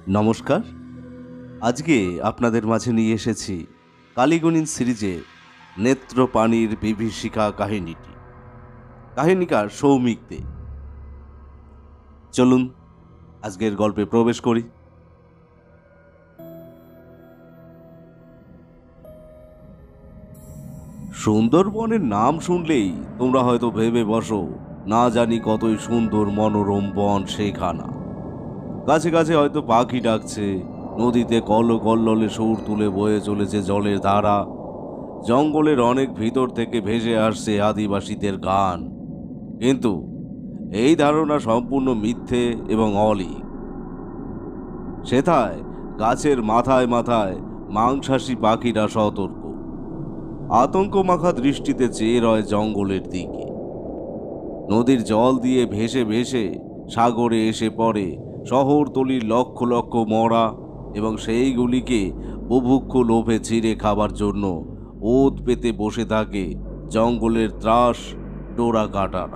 নমস্কার। আজকে আপনাদের মাঝে নিয়ে এসেছি কালীগুণিন সিরিজের নেত্রপানির বিভীষিকা কাহিনীটি। কাহিনীকার সৌমিক দে। চলুন আজকের গল্পে প্রবেশ করি। সুন্দরবনের নাম শুনলেই তোমরা হয়তো ভেবে বসো, না জানি কতই সুন্দর মনোরম বন সেখানা। গাছে গাছে হয়তো পাখি ডাকছে, নদীতে কল্লোলে সুর তুলে বয়ে চলেছে জলের ধারা, জঙ্গলের অনেক ভিতর থেকে ভেসে আসছে আদিবাসীদের গান। কিন্তু এই ধারণা সম্পূর্ণ মিথ্যে এবং অলিক। সেথায় গাছের মাথায় মাথায় মাংসাশী পাখিরা সতর্ক, আতঙ্ক মাখা দৃষ্টিতে চেয়ে রয় জঙ্গলের দিকে। নদীর জল দিয়ে ভেসে ভেসে সাগরে এসে পড়ে শহরতলির লক্ষ লক্ষ মরা, এবং সেইগুলিকে বুভুক্ষ লোভে ছিঁড়ে খাবার জন্য ওত পেতে বসে থাকে জঙ্গলের ত্রাস ডোরা কাটারা।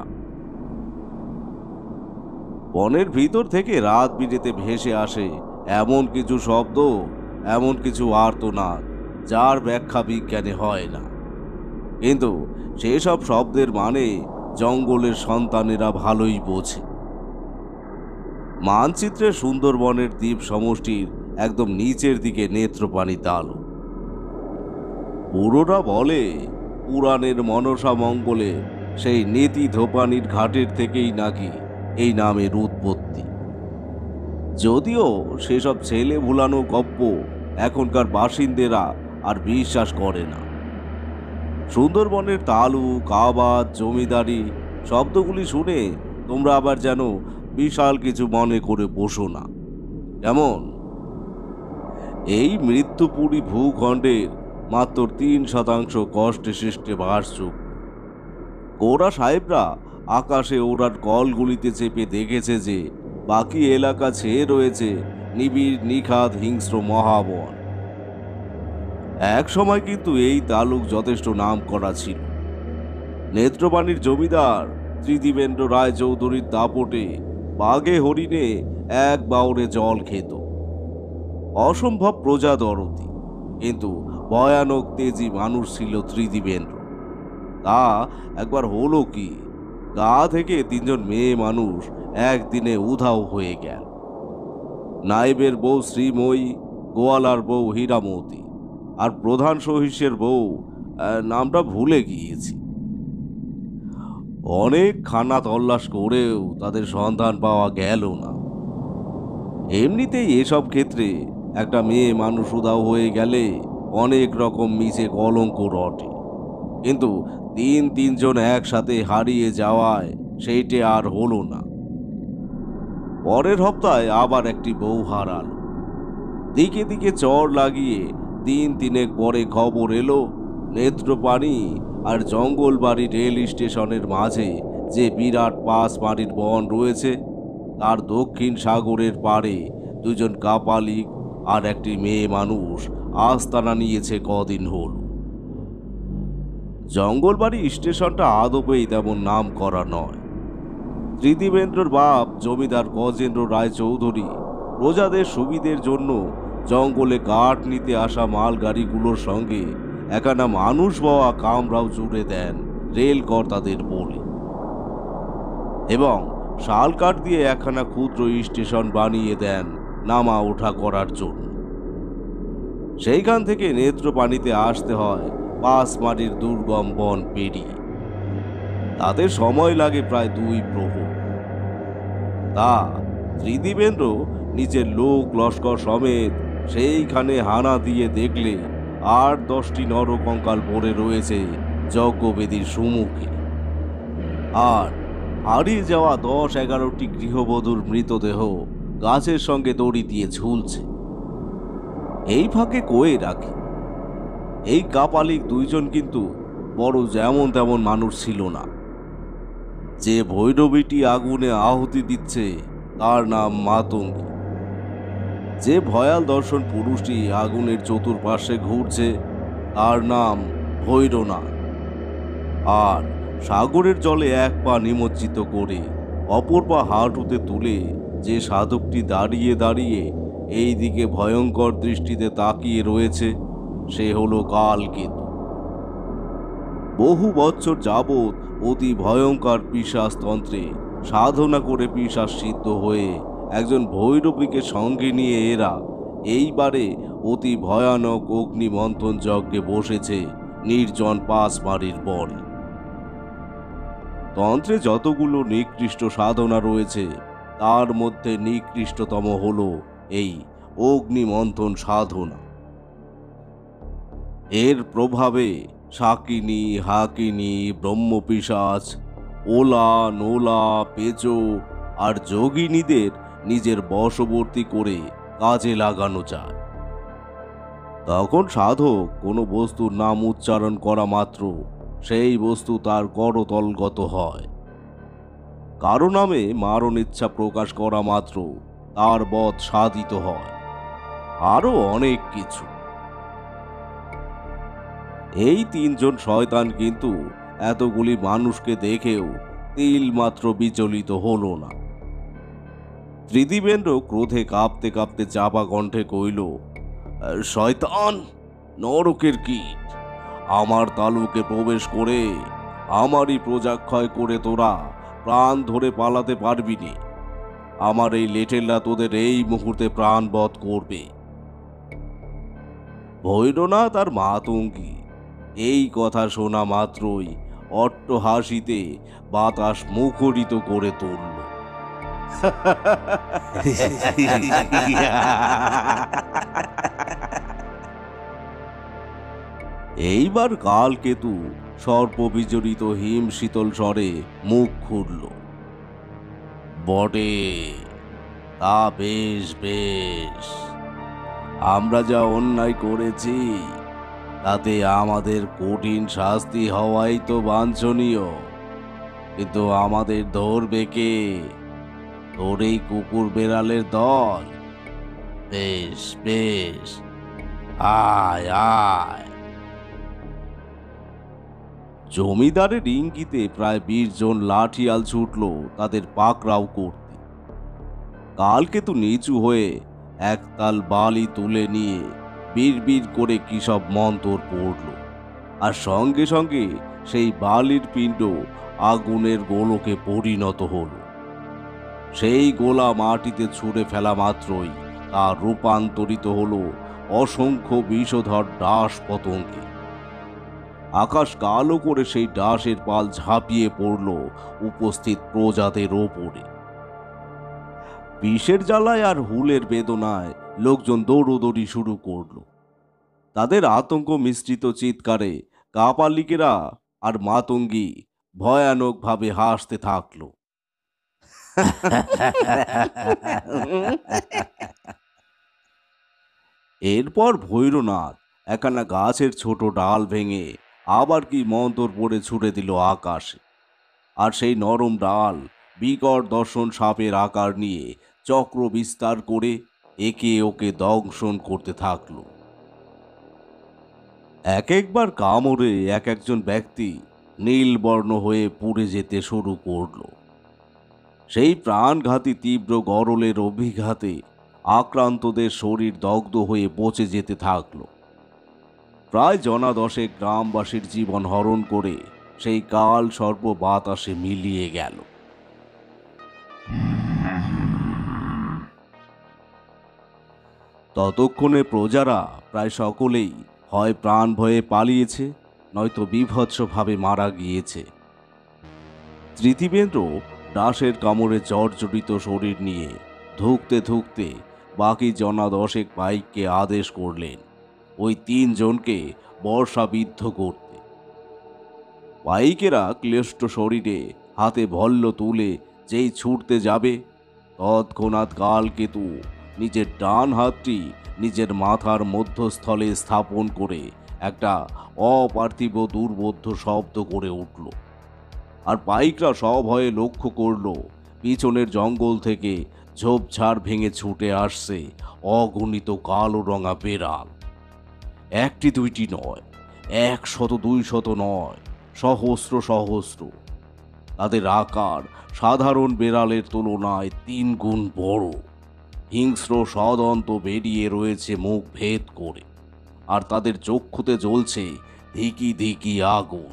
বনের ভিতর থেকে রাত বিরেতে ভেসে আসে এমন কিছু শব্দ, এমন কিছু আর্তনাদ, যার ব্যাখ্যা বিজ্ঞানে হয় না। কিন্তু সেসব শব্দের মানে জঙ্গলের সন্তানেরা ভালোই বোঝে। মানচিত্রে সুন্দরবনের দ্বীপ সমষ্টির একদম নিচের দিকে নেত্রপানি তালু। বুড়োরা বলে পুরাণের মনসা মঙ্গলে সেই নেতি ধোপানির ঘাটের থেকেই নাকি এই নামের উৎপত্তি। যদিও সেসব ছেলে ভুলানো গপ্প এখনকার বাসিন্দারা আর বিশ্বাস করে না। সুন্দরবনের তালু, কাবাদ, জমিদারি শব্দগুলি শুনে তোমরা আবার যেন বিশাল কিছু মনে করে বসো না। যেমন এই মৃত্যুপুরী ভূখণ্ডের মাত্র 3% কষ্টে সৃষ্টে বাসযোগ্য। গোরা সাহেবরা আকাশে ওড়ার কলগুলিতে চেপে দেখেছে যে বাকি এলাকা ছেয়ে রয়েছে নিবিড় নিখাদ হিংস্র মহাবন। এক সময় কিন্তু এই তালুক যথেষ্ট নাম করা ছিল। নেত্রপানির জমিদার ত্রিদিবেন্দ্র রায় চৌধুরীর দাপটে বাঘে হরিণে এক বাউরে জল খেত। অসম্ভব প্রজা দরদি, কিন্তু ভয়ানক তেজি মানুষ ছিল ত্রিদিবেন্দ্র। তা একবার হলো কি, গা থেকে 3জন মেয়ে মানুষ একদিনে উধাও হয়ে গেল। নায়েবের বউ শ্রীময়ী, গোয়ালার বউ হীরামতি, আর প্রধান সহিসের বউ নামটা ভুলে গিয়েছি। অনেক খানা তল্লাশ করেও তাদের সন্ধান পাওয়া গেল না। এমনিতেই এসব ক্ষেত্রে একটা মেয়ে মানুষ উধাও হয়ে গেলে অনেক রকম মিছে কলঙ্ক রটে, কিন্তু 3জন একসাথে হারিয়ে যাওয়ায় সেইটে আর হলো না। পরের হপ্তায় আবার একটি বউ হারালো। দিকে দিকে চড় লাগিয়ে 3 পরে খবর এলো নেত্রপানি আর জঙ্গলবাড়ি রেল স্টেশনের মাঝে যে বিরাট পাঁচমারির বন রয়েছে, তার দক্ষিণ সাগরের পাড়ে 2জন কাপালিক আর একটি মেয়ে মানুষ আস্তানা নিয়েছে কদিন হল। জঙ্গলবাড়ি স্টেশনটা আদপেই তেমন নাম করা নয়। ত্রিদিবেন্দ্রর বাপ জমিদার গজেন্দ্র রায় চৌধুরী প্রজাদের সুবিধের জন্য জঙ্গলে কাঠ নিতে আসা মালগাড়িগুলোর সঙ্গে একখানা মানুষ বওয়া কামরাও জুড়ে দেন রেল কর্তাদের বলে, এবং শাল কাঠ দিয়ে একখানা ক্ষুদ্র স্টেশন বানিয়ে দেন নামা ওঠা করার জন্য। সেইখান থেকে নেত্রপানিতে আসতে হয় পাঁচমারির দুর্গম বন পেরিয়ে। তাতে সময় লাগে প্রায় 2 প্রহর। তা ত্রিদিবেন্দ্র নিজের লোক লস্কর সমেত সেইখানে হানা দিয়ে দেখলে 8-10টি নরকঙ্কাল পড়ে রয়েছে যজ্ঞবেদীর সম্মুখে, আর হারিয়ে যাওয়া 10-11টি গৃহবধূর মৃতদেহ গাছের সঙ্গে দড়ি দিয়ে ঝুলছে। এই ফাঁকে কয়ে রাখি, এই কাপালিক 2জন কিন্তু বড় যেমন তেমন মানুষ ছিল না। যে ভৈরবীটি আগুনে আহুতি দিচ্ছে তার নাম মাতঙ্গী। যে ভয়াল দর্শন পুরুষটি আগুনের চতুর্পার্শ্বে ঘুরছে তার নাম ভৈরনাথ। আর সাগরের জলে এক পা নিমজ্জিত করে অপর পা হাঁটুতে তুলে যে সাধকটি দাঁড়িয়ে দাঁড়িয়ে এই দিকে ভয়ঙ্কর দৃষ্টিতে তাকিয়ে রয়েছে, সে হলো কালকেতু। বহু বছর যাবৎ অতি ভয়ঙ্কর পিশাচতন্ত্রে সাধনা করে পিশাচ সিদ্ধ হয়ে একজন ভৈরবীকে সঙ্গে নিয়ে এরা এইবারে অতি ভয়ানক অগ্নিমন্থন যজ্ঞে বসেছে নির্জন পাঁচমারির বনে। তন্ত্রে যতগুলো নিকৃষ্ট সাধনা রয়েছে তার মধ্যে নিকৃষ্টতম হল এই অগ্নিমন্থন সাধনা। এর প্রভাবে শাকিনী, হাকিনী, ব্রহ্মপিশাচ, ওলা, নোলা, পেচো আর যোগিনীদের নিজের বশবর্তী করে কাজে লাগানো যায়। তখন সাধক কোনো বস্তুর নাম উচ্চারণ করা মাত্র সেই বস্তু তার করতলগত হয়। কারো নামে মারণ ইচ্ছা প্রকাশ করা মাত্র তার বধ সাধিত হয়। আরো অনেক কিছু। এই তিনজন শয়তান কিন্তু এতগুলি মানুষকে দেখেও তিল মাত্র বিচলিত হলো না। ত্রিদিবেন্দ্র ক্রোধে কাঁপতে কাঁপতে চাপা কণ্ঠে কইল, শয়তান, নরকের কীট, আমার তালুকে প্রবেশ করে আমারই প্রজাক্ষয় করে তোরা প্রাণ ধরে পালাতে পারবি নি। আমার এই লেটেলরা তোদের এই মুহূর্তে প্রাণবধ করবে। ভৈরনাথ আর মাতঙ্গী এই কথা শোনা মাত্রই অট্টহাসিতে বাতাস মুখরিত করে তুলল। এইবার কালকেতু সর্পবিজড়িত হিম শীতল স্বরে মুখ খুলল। বটে, তা বেশ বেশ। আমরা যা অন্যায় করেছি তাতে আমাদের কঠিন শাস্তি হওয়াই তো বাঞ্ছনীয়, কিন্তু আমাদের ধরবে কে? তোর এই কুকুর বেড়ালের দল? বেশ বেশ, আয় আয়। জমিদারের ইঙ্গিতে প্রায় 20 জন লাঠিয়াল ছুটল তাদের পাকড়াও করতে। কালকেতু নিচু হয়ে একতাল বালি তুলে নিয়ে বিড়বিড় করে কি সব মন্তর পড়ল, আর সঙ্গে সঙ্গে সেই বালির পিণ্ড আগুনের গোলকে পরিণত হল। সেই গোলা মাটিতে ছুঁড়ে ফেলা মাত্রই তা রূপান্তরিত হল অসংখ্য বিষধর ডাস পতঙ্গে। আকাশ কালো করে সেই ডাসের পাল ঝাঁপিয়ে পড়ল উপস্থিত প্রজাদের ওপরে। বিষের জ্বালায় আর হুলের বেদনায় লোকজন দৌড়দৌড়ি শুরু করল। তাদের আতঙ্ক মিশ্রিত চিৎকারে কাপালিকেরা আর মাতঙ্গী ভয়ানকভাবে হাসতে থাকল। এরপর ভৈরনাথ একখানা গাছের ছোট ডাল ভেঙে আবার কি মন্তর পড়ে ছুড়ে দিল আকাশে, আর সেই নরম ডাল বিকট দর্শন সাপের আকার নিয়ে চক্র বিস্তার করে একে ওকে দংশন করতে থাকলো। এক একবার কামড়ে এক একজন ব্যক্তি নীলবর্ণ হয়ে পুড়ে যেতে শুরু করল। সেই প্রাণঘাতী তীব্র গরলের অভিঘাতে আক্রান্তদের শরীর দগ্ধ হয়ে পচে যেতে থাকল। প্রায় জনা 10 গ্রামবাসীর জীবন হরণ করে সেই কাল সর্প বাতাসে মিলিয়ে গেল। ততক্ষণে প্রজারা প্রায় সকলেই হয় প্রাণ ভয়ে পালিয়েছে, নয়তো বীভৎসভাবে মারা গিয়েছে। ত্রিদিবেন্দ্র ডাসের কামড়ে জর্জরিত শরীর নিয়ে ধুঁকতে ধুঁকতে বাকি জনা 10 পাইককে আদেশ করলেন ওই 3 জনকে বর্ষাবিদ্ধ করতে। পাইকেরা ক্লিষ্ট শরীরে হাতে ভল্ল তুলে যেই ছুটতে যাবে, তৎক্ষণাৎ কালকেতু নিজের ডান হাতটি নিজের মাথার মধ্যস্থলে স্থাপন করে একটা অপার্থিব দুর্বোধ্য শব্দ করে উঠল। আর পাইকরা সভয়ে লক্ষ্য করল পিছনের জঙ্গল থেকে ঝোপঝাড় ভেঙে ছুটে আসছে অগণিত কালো রঙা বেড়াল। একটি দুইটি নয়, 100 200 নয়, সহস্র সহস্র। তাদের আকার সাধারণ বেড়ালের তুলনায় 3 গুণ বড়। হিংস্র সদন্ত বেরিয়ে রয়েছে মুখ ভেদ করে, আর তাদের চক্ষুতে জ্বলছে ধিকি ধিকি আগুন।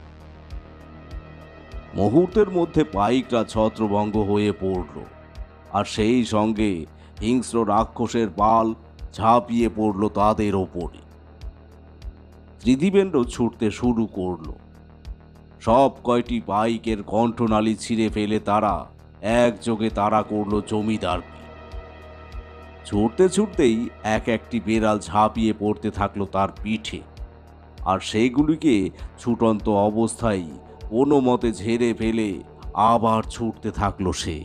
মুহূর্তের মধ্যে পাইকরা ছত্রভঙ্গ হয়ে পড়ল, আর সেই সঙ্গে হিংস্র রাক্ষসের পাল ঝাঁপিয়ে পড়ল তাদের ওপরে। ত্রিদিবেন্দ্র ছুটতে শুরু করল। সব কয়টি পাইকের কণ্ঠনালী ছিঁড়ে ফেলে তারা একযোগে তাড়া করল জমিদারকে। ছুটতে ছুটতেই এক একটি বেড়াল ঝাঁপিয়ে পড়তে থাকলো তার পিঠে, আর সেইগুলিকে ছুটন্ত অবস্থায় কোনো মতে ঝেড়ে ফেলে আবার ছুটতে থাকলো সে।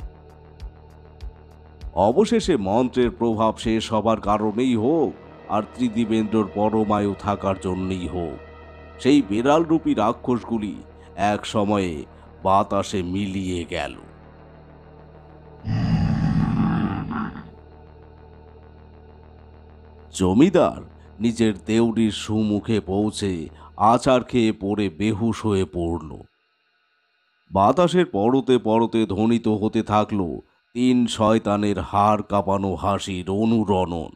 অবশেষে মন্ত্রের প্রভাব শেষ হবার কারণেই হোক, আর ত্রিদিবেন্দ্রর পরমায়ু থাকার জন্যই হোক, সেই বিড়ালরূপী রাক্ষসগুলি এক সময়ে বাতাসে মিলিয়ে গেল। জমিদার নিজের দেউড়ির সুমুখে পৌঁছে আছাড় খেয়ে পড়ে বেহুশ হয়ে পড়ল। বাতাসের পরতে পরতে ধ্বনিত হতে থাকলো তিন শয়তানের হাড় কাঁপানো হাসির অনুরণন।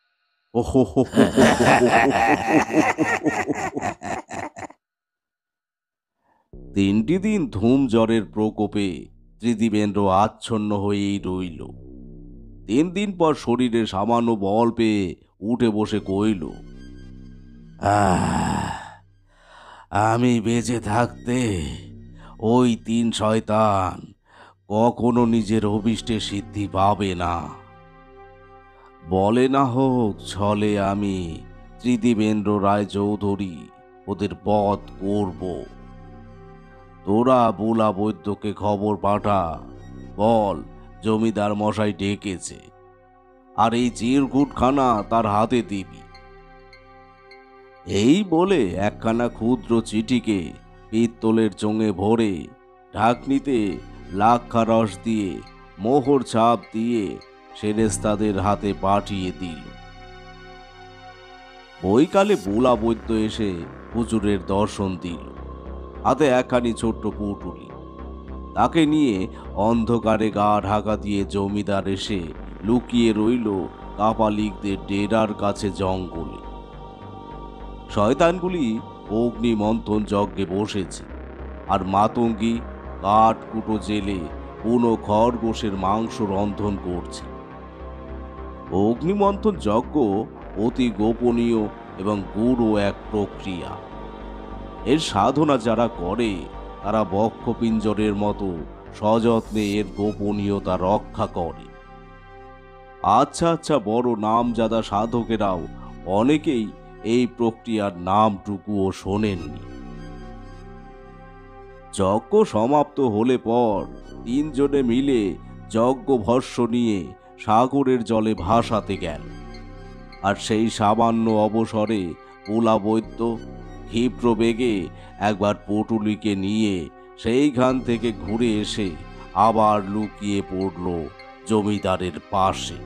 তিনটি দিন ধুম জ্বরের প্রকোপে ত্রিদিবেন্দ্র আচ্ছন্ন হয়েই রইল। 3 দিন পর শরীরে সামান্য বল পেয়ে উঠে বসে কইল, আমি বেঁচে থাকতে ওই 3 শয়তান কখনো নিজের অভিষ্টে সিদ্ধি পাবে না। বলে না হোক ছলে আমি ত্রিদিবেন্দ্র রায় চৌধুরী ওদের বধ করব। তোরা বুলা বৈদ্যকে খবর পাঠা, বল জমিদার মশাই ডেকেছে, আর এই চিরকুটখানা তার হাতে দিবি। এই বলে একখানা ক্ষুদ্র চিঠিকে পিত্তলের চোঙে ভরে ঢাকনিতে লাক্ষা রস দিয়ে মোহর ছাপ দিয়ে সেরেস্তাদের হাতে পাঠিয়ে দিল। বৈকালে বুলা বৈদ্য এসে হুজুরের দর্শন দিল, হাতে একখানি ছোট্ট পুটুলি। তাকে নিয়ে অন্ধকারে গা ঢাকা দিয়ে জমিদার এসে লুকিয়ে রইল কাপালিকদের ডেরার কাছে জঙ্গলে। শয়তানগুলি অগ্নি মন্থন যজ্ঞে বসেছে, আর মাতঙ্গী কাঠ কুটো জেলে বুনো খরগোশের মাংস রন্ধন করছে। অগ্নিমন্থন যজ্ঞ অতি গোপনীয় এবং গূঢ় এক প্রক্রিয়া। এর সাধনা যারা করে তারা বক্ষপিঞ্জরের মতো সযত্নে এর গোপনীয়তা রক্ষা করে। আচ্ছা আচ্ছা বড় নামজাদা সাধকেরাও অনেকেই এই প্রক্রিয়ার নামটুকুও শোনেননি। যজ্ঞ সমাপ্ত হলে পর 3 জনে মিলে যজ্ঞ ভস্য নিয়ে সাগরের জলে ভাসাতে গেল। আর সেই সামান্য অবসরে বুলা বৈদ্য ক্ষিপ্র বেগে একবার পটুলিকে নিয়ে সেইখান থেকে ঘুরে এসে আবার লুকিয়ে পড়ল জমিদারের পাশে।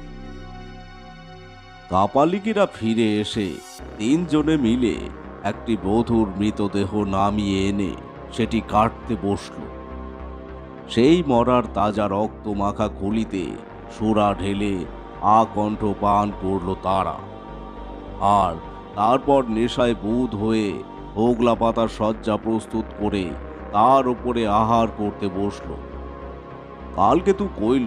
কাপালিকেরা ফিরে এসে 3 জনে মিলে একটি বধূর মৃতদেহ নামিয়ে এনে সেটি কাটতে বসল। সেই মরার তাজা রক্ত মাখা খুলিতে সুরা ঢেলে আকণ্ঠ পান করল তারা, আর তারপর নেশায় বুধ হয়ে হোগলা পাতার শয্যা প্রস্তুত করে তার উপরে আহার করতে বসল। কালকেতু কইল,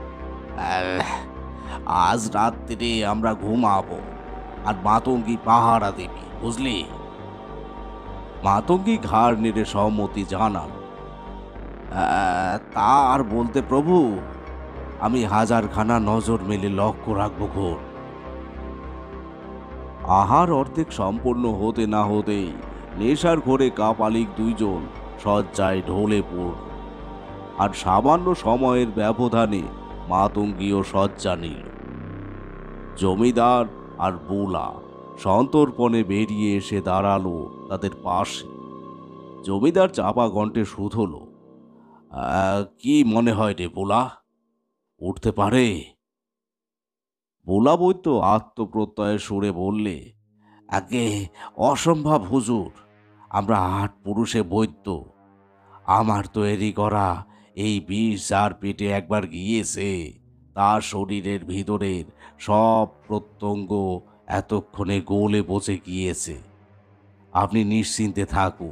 আজ রাত্রে আমরা ঘুমাবো, আর মাতঙ্গী পাহারা দেবি, বুঝলি? মাতঙ্গী ঘাড় নেড়ে সম্মতি জানাল। তা আর বলতে প্রভু, আমি হাজারখানা নজর মেলে লক্ষ্য রাখবো ঘোর। আহার অর্ধেক সম্পন্ন হতে না হতেই নেশার ঘোরে কাপালিক 2 জন শয্যায় ঢলে পড়ল, আর সামান্য সময়ের ব্যবধানে মাতঙ্গীও শয্যা নিল। জমিদার আর বুলা সন্তর্পণে বেরিয়ে এসে দাঁড়ালো তাদের পাশে। জমিদার চাপা কণ্ঠে শুধল, কি মনে হয় রে বুলা, উঠতে পারে? বুলা বৈদ্য আত্মপ্রত্যয়ের সুরে বললে, আগে অসম্ভব হুজুর, আমরা 8 পুরুষে বৈদ্য। আমার তৈরি করা এই বিষ যার পেটে একবার গিয়েছে তার শরীরের ভিতরের সব প্রত্যঙ্গ এতক্ষণে গলে পচে গিয়েছে। আপনি নিশ্চিন্তে থাকুন।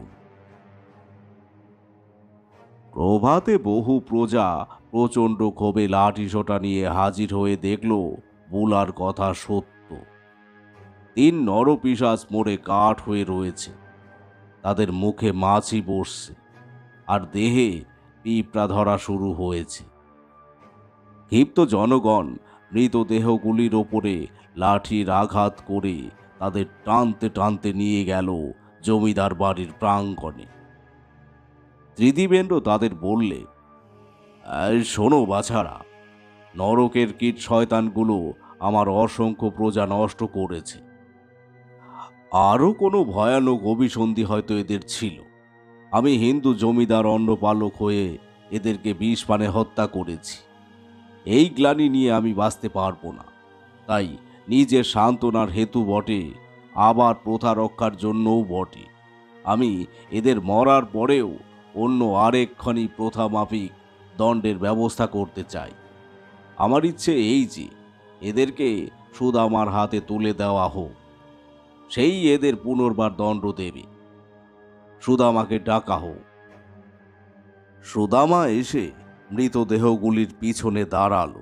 প্রভাতে বহু প্রজা প্রচণ্ড ক্ষোভে লাঠিসোঁটা নিয়ে হাজির হয়ে দেখল বুলার কথা সত্য। 3 নরপিশাচ মরে কাঠ হয়ে রয়েছে। তাদের মুখে মাছি বসছে আর দেহে পিঁপড়া ধরা শুরু হয়েছে। ক্ষিপ্ত জনগণ মৃতদেহগুলির ওপরে লাঠির আঘাত করে তাদের টানতে টানতে নিয়ে গেল জমিদার বাড়ির প্রাঙ্গণে। ত্রিদিবেন্দ্র তাদের বললে, শোনো বাছারা, নরকের কীট শয়তানগুলো আমার অসংখ্য প্রজা নষ্ট করেছে। আরও কোনো ভয়ানক অভিসন্ধি হয়তো এদের ছিল। আমি হিন্দু জমিদার অন্নপালক হয়ে এদেরকে বিষ পানে হত্যা করেছি। এই গ্লানি নিয়ে আমি বাঁচতে পারবো না। তাই নিজের সান্ত্বনার হেতু বটে, আবার প্রথা রক্ষার জন্যও বটে, আমি এদের মরার পরেও অন্য আরেকখানি প্রথা মাফিক দণ্ডের ব্যবস্থা করতে চাই। আমার ইচ্ছে এই যে এদেরকে সুদামার হাতে তুলে দেওয়া হোক, সেই এদের পুনর্বার দণ্ড দেবে। সুদামাকে ডাকা হোক। সুদামা এসে মৃতদেহগুলির পিছনে দাঁড়ালো।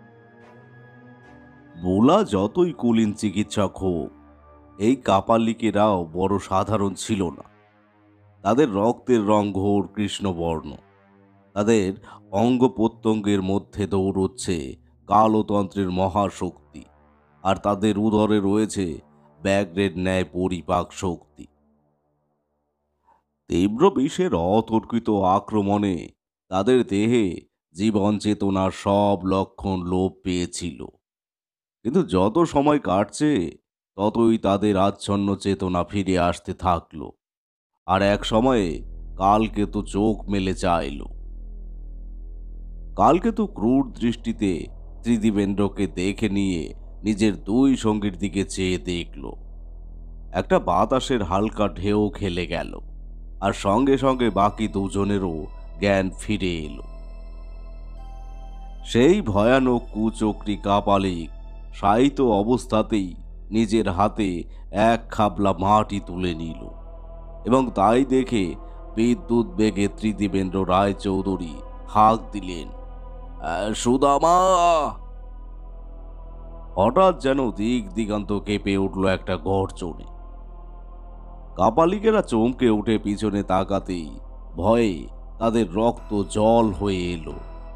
বুলা যতই কুলীন চিকিৎসক হোক, এই কাপালিকেরাও বড় সাধারণ ছিল না। তাদের রক্তের রং ঘোর কৃষ্ণবর্ণ। তাদের অঙ্গ প্রত্যঙ্গের মধ্যে দৌড়চ্ছে কালতন্ত্রের মহাশক্তি, আর তাদের উদরে রয়েছে ব্যাঘ্রের ন্যায় পরিপাক শক্তি। তীব্র বিষের অতর্কিত আক্রমণে তাদের দেহে জীবন চেতনার সব লক্ষণ লোপ পেয়েছিল। কিন্তু যত সময় কাটছে ততই তাদের আচ্ছন্ন চেতনা ফিরে আসতে থাকলো, আর এক সময়ে কালকেতু চোখ মেলে চাইল। কালকেতু ক্রূর দৃষ্টিতে ত্রিদিবেন্দ্রকে দেখে নিয়ে নিজের 2 সঙ্গীর দিকে চেয়ে দেখল। একটা বাতাসের হালকা ঢেউ খেলে গেল, আর সঙ্গে সঙ্গে বাকি 2 জনেরও জ্ঞান ফিরে এলো। সেই ভয়ানক কুচক্রী কাপালিক শায়িত অবস্থাতেই নিজের হাতে 1 খাবলা মাটি তুলে নিল, এবং তাই দেখে বিদ্যুৎ বেগে ত্রিদিবেন্দ্র রায়চৌধুরী হাঁক দিলেন, সুদামা! হঠাৎ যেন দিক দিগান্ত কেঁপে উঠল একটা গর্জনে। কাপালিকেরা চমকে উঠে পিছনে তাকাতেই ভয়ে তাদের রক্ত জল হয়ে এলো।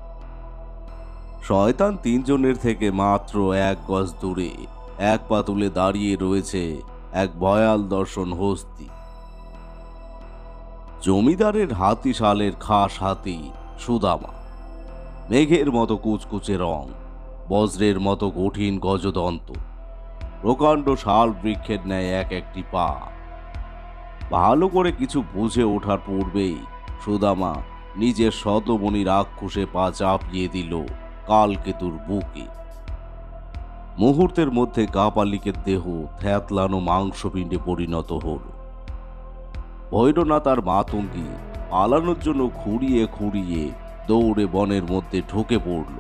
শয়তান 3 জনের থেকে মাত্র 1 গজ দূরে 1 পা তুলে দাঁড়িয়ে রয়েছে এক ভয়াল দর্শন হস্তি। জমিদারের হাতিশালের খাস হাতি সুদামা। মেঘের মতো কুচকুচে রং, বজ্রের মতো কঠিন গজদন্ত, প্রকাণ্ড শাল বৃক্ষের ন্যায় একটি পা। ভালো করে কিছু বুঝে ওঠার পূর্বেই সুদামা নিজের শতমণি রাক্ষসে পা চাপিয়ে দিল কালকেতুর বুকে। মুহূর্তের মধ্যে কাপালিকের দেহ থ্যাতলানো মাংসপিণ্ডে পরিণত হল। ভৈরনাথ আর মাতঙ্গী পালানোর জন্য খুঁড়িয়ে খুঁড়িয়ে দৌড়ে বনের মধ্যে ঢুকে পড়ল।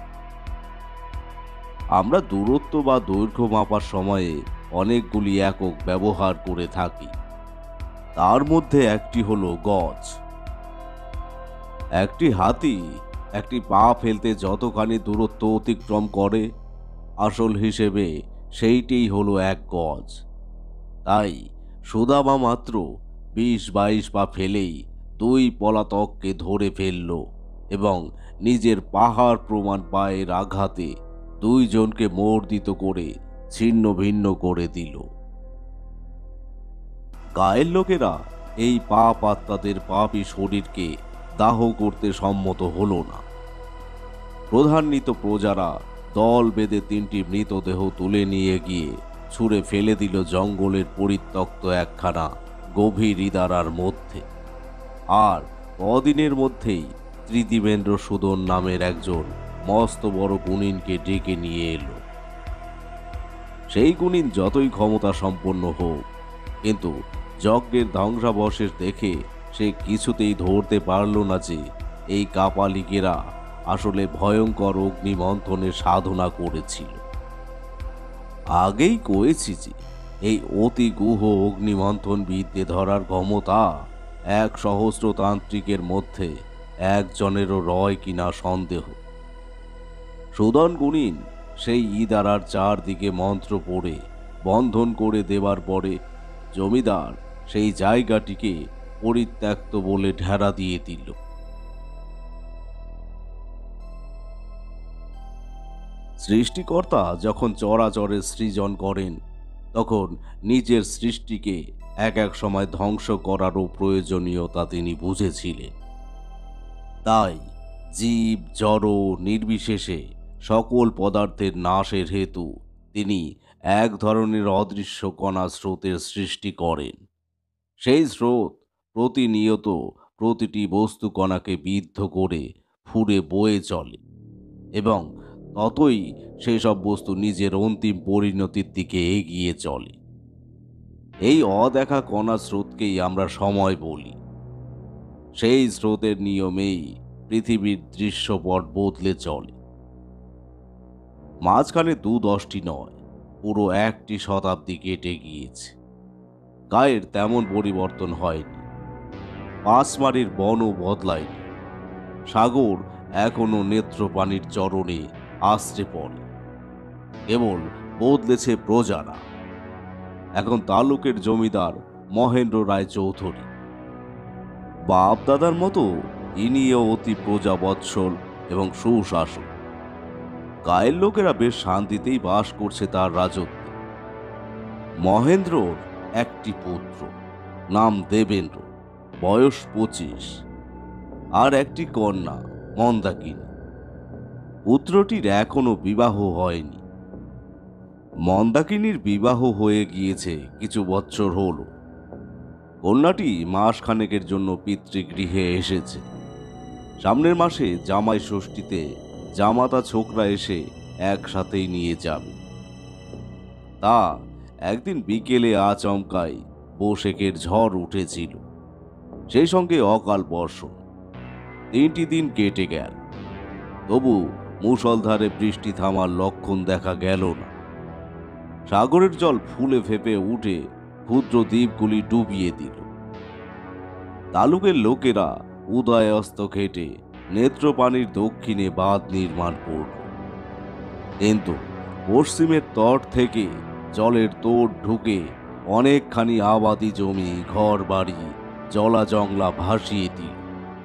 আমরা দূরত্ব বা দৈর্ঘ্য মাপার সময়ে অনেকগুলি একক ব্যবহার করে থাকি। তার মধ্যে একটি হলো গজ। একটি হাতি একটি পা ফেলতে যতখানি দূরত্ব অতিক্রম করে, আসল হিসেবে সেইটিই হলো 1 গজ। তাই সুদামা মাত্র 20-22 পা ফেলেই 2 পলাতককে ধরে ফেলল এবং নিজের পাহাড় প্রমাণ পায়ের আঘাতে 2 জনকে মর্দিত করে ছিন্ন ভিন্ন করে দিল। গায়ের লোকেরা এই পাপ আত্মাদের পাপী শরীরকে দাহ করতে সম্মত হল না। প্রধান্বিত প্রজারা দল বেঁধে 3টি মৃতদেহ তুলে নিয়ে গিয়ে ছুঁড়ে ফেলে দিল জঙ্গলের পরিত্যক্ত একখানা গভীর ইদারার মধ্যে। আর কদিনের মধ্যেই ত্রিদিবেন্দ্র সুদন নামের একজন মস্ত বড় গুণিনকে ডেকে নিয়ে এলো। সেই গুণিন যতই ক্ষমতা সম্পন্ন হোক, কিন্তু যজ্ঞের ধ্বংসাবশেষ দেখে সে কিছুতেই ধরতে পারল না যে এই কাপালিকেরা আসলে ভয়ঙ্কর অগ্নিমন্থনের সাধনা করেছিল। আগেই কয়েছি যে এই অতি গুহ অগ্নিমন্থন বিদ্যে ধরার ক্ষমতা 1,000 তান্ত্রিকের মধ্যে একজনেরও রয় কিনা সন্দেহ। সুদন গুণিন সেই ইদারার চারদিকে মন্ত্র পড়ে বন্ধন করে দেবার পরে জমিদার সেই জায়গাটিকে পরিত্যক্ত বলে ঢেরা দিয়ে দিল। সৃষ্টিকর্তা যখন চরাচরের সৃজন করেন, তখন নিজের সৃষ্টিকে এক এক সময় ধ্বংস করারও প্রয়োজনীয়তা তিনি বুঝেছিলেন। তাই জীব জড় নির্বিশেষে সকল পদার্থের নাশের হেতু তিনি এক ধরনের অদৃশ্য কণা স্রোতের সৃষ্টি করেন। সেই স্রোত প্রতিনিয়ত প্রতিটি বস্তু কণাকে বিদ্ধ করে ফুঁড়ে বয়ে চলে এবং ততই সেসব বস্তু নিজের অন্তিম পরিণতির দিকে এগিয়ে চলে। এই অদেখা কণা স্রোতকেই আমরা সময় বলি। সেই স্রোতের নিয়মেই পৃথিবীর দৃশ্যপট বদলে চলে। মাঝখানে 10টি নয়, পুরো 1টি শতাব্দী কেটে গিয়েছে। গায়ের তেমন পরিবর্তন হয়নি। পাঁচমারির বনও বদলায়নি। সাগর এখনো নেত্রপানির চরণে আশ্রে পড়ে। কেবল বদলেছে প্রজারা। এখন তালুকের জমিদার মহেন্দ্র রায় চৌধুরী। বাপ দাদার মতো ইনিও অতি প্রজাবৎসল এবং সুশাসক। গায়ের লোকেরা বেশ শান্তিতেই বাস করছে তার রাজত্বে। মহেন্দ্রর একটি পুত্র, নাম দেবেন্দ্র, বয়স 25, আর একটি কন্যা মন্দাকিনী। পুত্রটির এখনো বিবাহ হয়নি। মন্দাকিনীর বিবাহ হয়ে গিয়েছে কিছু বৎসর হল। কন্যাটি মাসখানেকের জন্য পিতৃগৃহে এসেছে। সামনের মাসে জামাই ষষ্ঠীতে জামাতা ছোকরা এসে একসাথেই নিয়ে যাবে। তা একদিন বিকেলে আচমকাই বৈশাখের ঝড় উঠেছিল, সেই সঙ্গে অকাল বর্ষণ। 3টি দিন কেটে গেল, তবু মুষলধারে বৃষ্টি থামার লক্ষণ দেখা গেল না। সাগরের জল ফুলে ফেপে উঠে ক্ষুদ্র দ্বীপগুলি ডুবিয়ে দিল। তালুকের লোকেরা উদয় অস্ত খেটে নেত্রপানির দক্ষিণে বাঁধ নির্মাণ করল, কিন্তু পশ্চিমের তট থেকে জলের তোড় ঢুকে অনেকখানি আবাদি জমি, ঘর বাড়ি, জলা জংলা ভাসিয়ে দিল।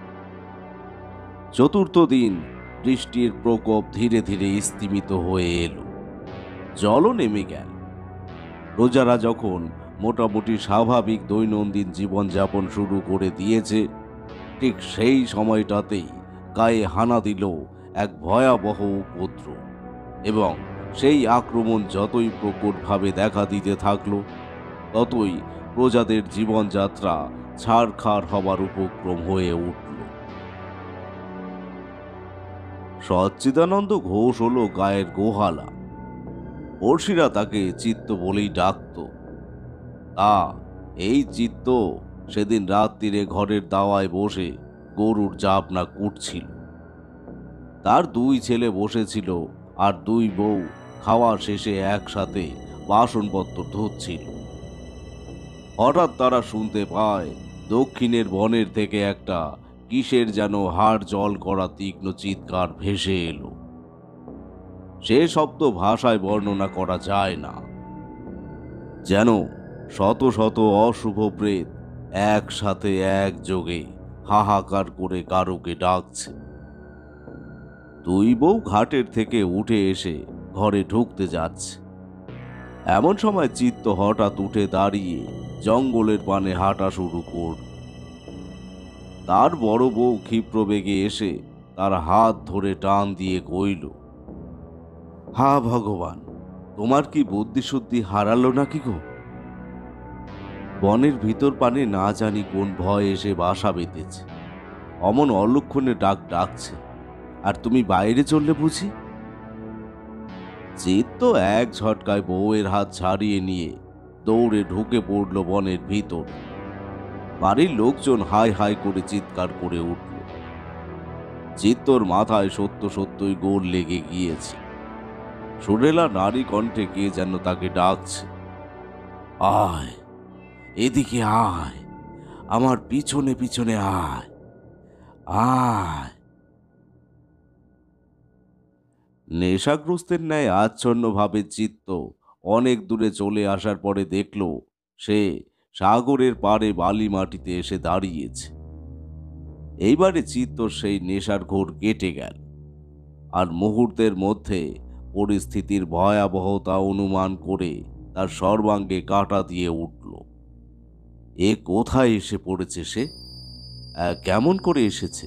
চতুর্থ দিন বৃষ্টির প্রকোপ ধীরে ধীরে স্তিমিত হয়ে এলো। জলও নেমে গেল। প্রজারা যখন মোটামুটি স্বাভাবিক দৈনন্দিন জীবনযাপন শুরু করে দিয়েছে, ঠিক সেই সময়টাতেই গায়ে হানা দিল এক ভয়াবহ উপদ্রব এবং সেই আক্রমণ যতই প্রকটভাবে দেখা দিতে থাকলো, ততই প্রজাদের জীবনযাত্রা ছাড়খাড় হবার উপক্রম হয়ে উঠল। সচ্চিদানন্দ ঘোষ হলো গায়ের গোহালা। পড়শিরা তাকে চিত্ত বলেই ডাকত। তা এই চিত্ত সেদিন রাত্রিরে ঘরের দাওয়ায় বসে গরুর জাবনা কুটছিল। তার 2 ছেলে বসেছিল আর 2 বউ খাওয়া শেষে একসাথে বাসনপত্র ধুচ্ছিল। হঠাৎ তারা শুনতে পায় দক্ষিণের বনের থেকে একটা কিসের যেন হাড় জল করা তীক্ষ্ণ চিৎকার ভেসে এলো। সে শব্দ ভাষায় বর্ণনা করা যায় না। যেন শত শত অশুভ প্রেত একসাথে একযোগে হাহাকার করে কারোকে ডাকছে। 2 বউ ঘাটের থেকে উঠে এসে ঘরে ঢুকতে যাচ্ছে। এমন সময় চিত্ত হঠাৎ উঠে দাঁড়িয়ে জঙ্গলের পানে হাঁটা শুরু করল। তার বড় বউ ক্ষিপ্র বেগে এসে তার হাত ধরে টান দিয়ে কইল, হা ভগবান, তোমার কি বুদ্ধিশুদ্ধি হারালো নাকি গো? বনের ভিতর পানে না জানি কোন ভয় এসে বাসা বেঁধেছে। অমন অলক্ষণে ডাক ডাকছে, আর তুমি বাইরে চললে বুঝি? চিত্ত এক ঝটকায় বউয়ের হাত ছাড়িয়ে নিয়ে দৌড়ে ঢুকে পড়ল বনের ভিতর। বাড়ির লোকজন হাই হাই করে চিৎকার করে উঠল। চিত্তর মাথায় সত্য সত্যই গোল লেগে গিয়েছে। সুরেলা নারী কণ্ঠে কে যেন তাকে ডাকছে, আয়, এদিকে আয়, আমার পিছনে পিছনে আয়, আয়। নেশাগ্রস্তের ন্যায় আচ্ছন্নভাবে চিত্ত অনেক দূরে চলে আসার পরে দেখল সে সাগরের পাড়ে বালি মাটিতে এসে দাঁড়িয়েছে। এইবারে চিত্ত সেই নেশার ঘোর কেটে গেল, আর মুহূর্তের মধ্যে পরিস্থিতির ভয়াবহতা অনুমান করে তার সর্বাঙ্গে কাঁটা দিয়ে উঠল। এ কোথায় এসে পড়েছে সে? কেমন করে এসেছে?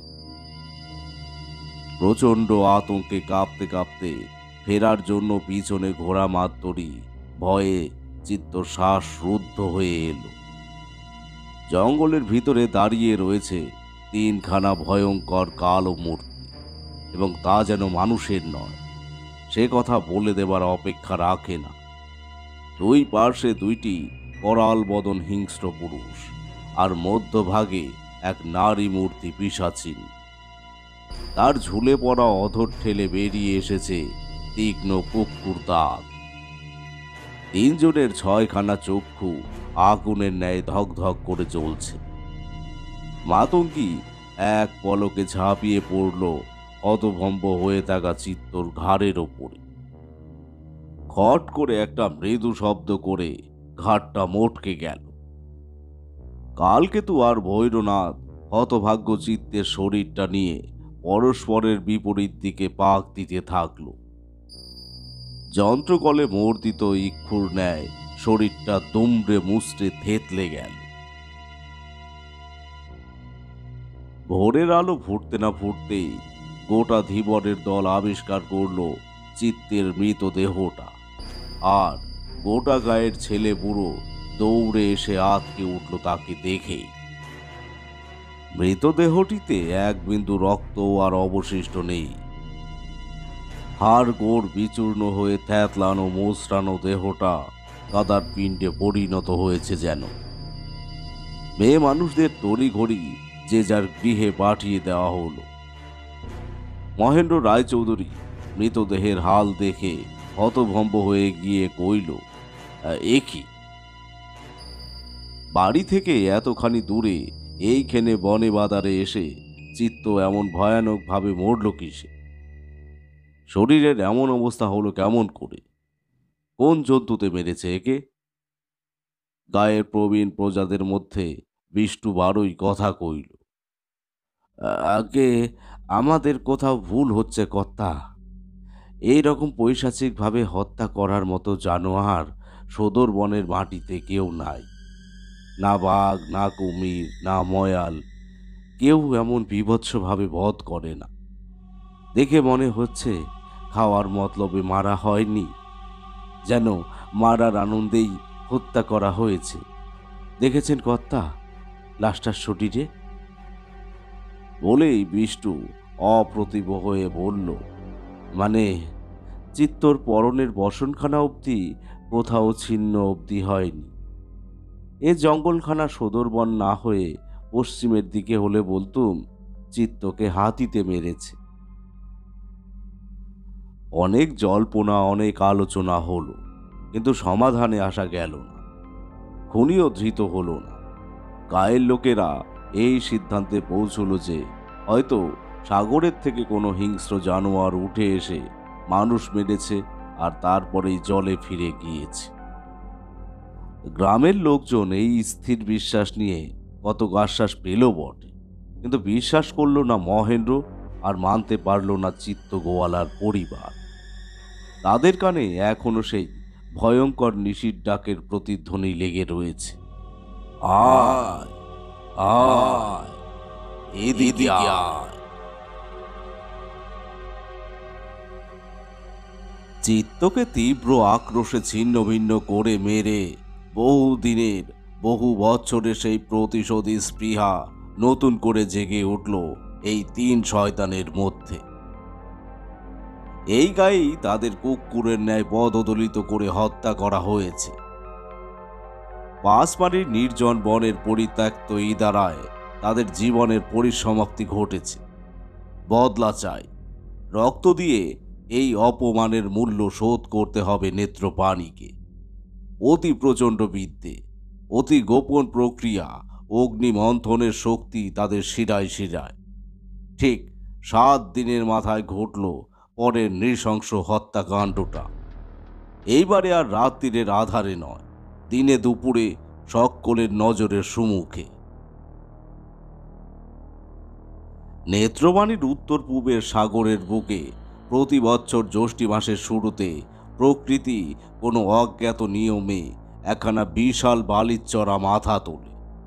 প্রচণ্ড আতঙ্কে কাঁপতে কাঁপতে ফেরার জন্য পিছনে ঘোড়া মাত্তরি ভয়ে চিত্ত শ্বাস রুদ্ধ হয়ে এলো। জঙ্গলের ভিতরে দাঁড়িয়ে রয়েছে তিনখানা ভয়ঙ্কর কালো মূর্তি, এবং তা যেন মানুষের নয়, সে কথা বলে দেবার অপেক্ষা রাখে না। দুই পার্শ্বে দুইটি করাল বদন হিংস্র পুরুষ, আর মধ্যভাগে এক নারী মূর্তি পিশাচিন। তার ঝুলে পড়া অধর ঠেলে বেরিয়ে এসেছে তীক্ষ্ণ কুকুর দাঁত। তিনজনের ছয়খানা চক্ষু আগুনের ন্যায় ধকধক করে জ্বলছে। মাতঙ্গী এক পলকে ঝাঁপিয়ে পড়ল হতভম্ব হয়ে থাকা চিত্তর ঘাড়ের ওপরে। খট করে একটা মৃদু শব্দ করে ঘাটটা মোটকে গেল। কালকেতু আর ভৈরনাথ হতভাগ্য চিত্তের শরীরটা নিয়ে পরস্পরের বিপরীত দিকে পাক দিতে থাকল। যন্ত্রকলে মর্দিত ইক্ষুর ন্যায় শরীরটা দুমড়ে মুচড়ে থেতলে গেল। ভোরের আলো ফুটতে না ফুটতেই গোটা ধীবরের দল আবিষ্কার করল চিত্তের মৃতদেহটা, আর গোটা গায়ের ছেলে বুড়ো দৌড়ে এসে আটকে উঠল তাকে দেখে। মৃতদেহটিতে এক বিন্দু রক্ত আর অবশিষ্ট নেই। হাড় গোড় বিচূর্ণ হয়ে থ্যাতলানো মোচড়ানো দেহটা কাদার পিণ্ডে পরিণত হয়েছে যেন। মেয়ে মানুষদের তড়িঘড়ি যে যার গৃহে পাঠিয়ে দেওয়া হলো। মহেন্দ্র রায়চৌধুরী মৃতদেহের হাল দেখে হতভম্ব হয়ে গিয়ে কইল, এ কি? বাড়ি থেকে এতখানি দূরে এইখানে বনে বাদারে এসে চিত্ত এমন ভয়ানকভাবে মরল কিসে? শরীরের এমন অবস্থা হলো কেমন করে? কোন জন্তুতে মেরেছে একে? গায়ের প্রবীণ প্রজাদের মধ্যে বিষ্টু বারোই কথা কইল, আগে আমাদের কোথাও ভুল হচ্ছে কর্তা। এইরকম পৈশাচিকভাবে হত্যা করার মতো জানোয়ার সদর বনের মাটিতে কেউ নাই। না বাঘ, না কুমির, না ময়াল, কেউ এমন বীভৎসভাবে বধ করে না। দেখে মনে হচ্ছে খাওয়ার মতলবে মারা হয়নি, যেন মারার আনন্দেই হত্যা করা হয়েছে। দেখেছেন কর্তা লাশটার শরীরে? বলেই বিষ্টু অপ্রতিভ হয়ে বলল, মানে চিত্তর পরনের বসনখানা অবধি কোথাও ছিন্ন অবধি হয়নি। এ জঙ্গলখানা সদরবন না হয়ে পশ্চিমের দিকে হলে বলতুম চিত্তকে হাতিতে মেরেছে। অনেক জল্পনা, অনেক আলোচনা হলো, কিন্তু সমাধানে আসা গেল না। খুনিও ধৃত হলো না। গায়ের লোকেরা এই সিদ্ধান্তে পৌঁছল যে হয়তো সাগরের থেকে কোনো হিংস্র জানোয়ার উঠে এসে মানুষ মেরেছে, আর তারপরেই জলে ফিরে গিয়েছে। গ্রামের লোকজন এই স্থির বিশ্বাস নিয়ে কত আশ্বাস পেল বটে, কিন্তু বিশ্বাস করল না মহেন্দ্র, আর মানতে পারল না চিত্ত গোয়ালার পরিবার। তাদের কানে এখনো সেই ভয়ঙ্কর নিশির ডাকের প্রতিধ্বনি লেগে রয়েছে, আয় আয়, এদিকে আয়। চিত্তকে তীব্র আক্রোশে ছিন্ন ভিন্ন করে মেরে বহু দিনের, বহু বছরের সেই প্রতিশোধী স্পৃহা নতুন করে জেগে উঠল এই তিন শয়তানের মধ্যে। এই গায়েই তাদের কুকুরের ন্যায় পদদলিত করে হত্যা করা হয়েছে। পাঁচমারির নির্জন বনের পরিত্যক্ত ইদারায় তাদের জীবনের পরিসমাপ্তি ঘটেছে। বদলা চাই। রক্ত দিয়ে এই অপমানের মূল্য শোধ করতে হবে নেত্রপাণিকে। অতি প্রচণ্ড বিদ্যে, অতি গোপন প্রক্রিয়া, অগ্নিমন্থনের শক্তি তাদের শিরায় শিরায়। ঠিক 7 দিনের মাথায় ঘটল পরের নৃশংস হত্যাকাণ্ডটা। এইবারে আর রাত্রিরের আধারে নয়, দিনে দুপুরে সকলের নজরের সম্মুখে। নেত্রবাণীর উত্তর পূবের সাগরের বুকে প্রতি বছর জ্যৈষ্ঠ মাসের শুরুতে প্রকৃতি কোনো অজ্ঞাত নিয়মে একখানা বিশাল বালির চড়া মাথা তোলে।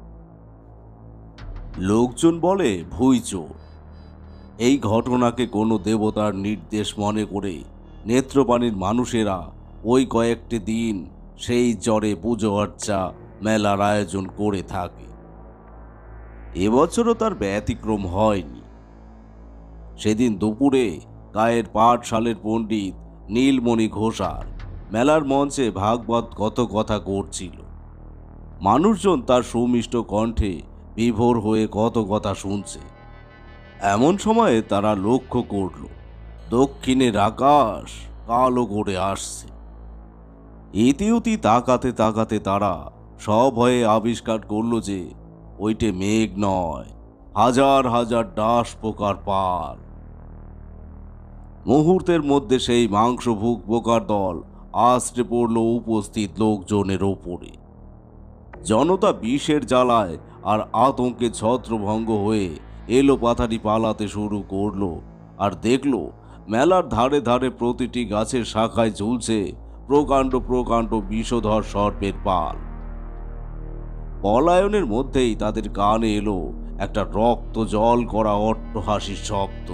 লোকজন বলে ভুইচোর। এই ঘটনাকে কোনো দেবতার নির্দেশ মনে করে নেত্রবাণীর মানুষেরা ওই কয়েকটি দিন সেই জ্বরে পুজো অর্চা, মেলার আয়োজন করে থাকে। এবছরও তার ব্যতিক্রম হয়নি। সেদিন দুপুরে গায়ের পাঠশালের পণ্ডিত নীলমণি ঘোষাল মেলার মঞ্চে ভাগবত কত কথা করছিল। মানুষজন তার সুমিষ্ট কণ্ঠে বিভোর হয়ে কত কথা শুনছে। এমন সময়ে তারা লক্ষ্য করল দক্ষিণের আকাশ কালো করে আসছে। ইতিউতি তাকাতে তাকাতে তারা সভয়ে আবিষ্কার করল যে ওইটে মেঘ নয়, হাজার হাজার ডাস পোকার পাল। মুহূর্তের মধ্যে সেই মাংসভুক পোকার দল আছড়ে পড়ল উপস্থিত লোকজনের ওপরে। জনতা বিষের জ্বালায় আর আতঙ্কে ছত্রভঙ্গ হয়ে এলোপাথারি পালাতে শুরু করলো। আর দেখল মেলার ধারে ধারে প্রতিটি গাছের শাখায় ঝুলছে প্রকাণ্ড প্রকাণ্ড বিষধর সর্পের পাল। পলায়নের মধ্যেই তাদের কানে এলো একটা রক্ত জল করা অট্টহাসির শব্দ।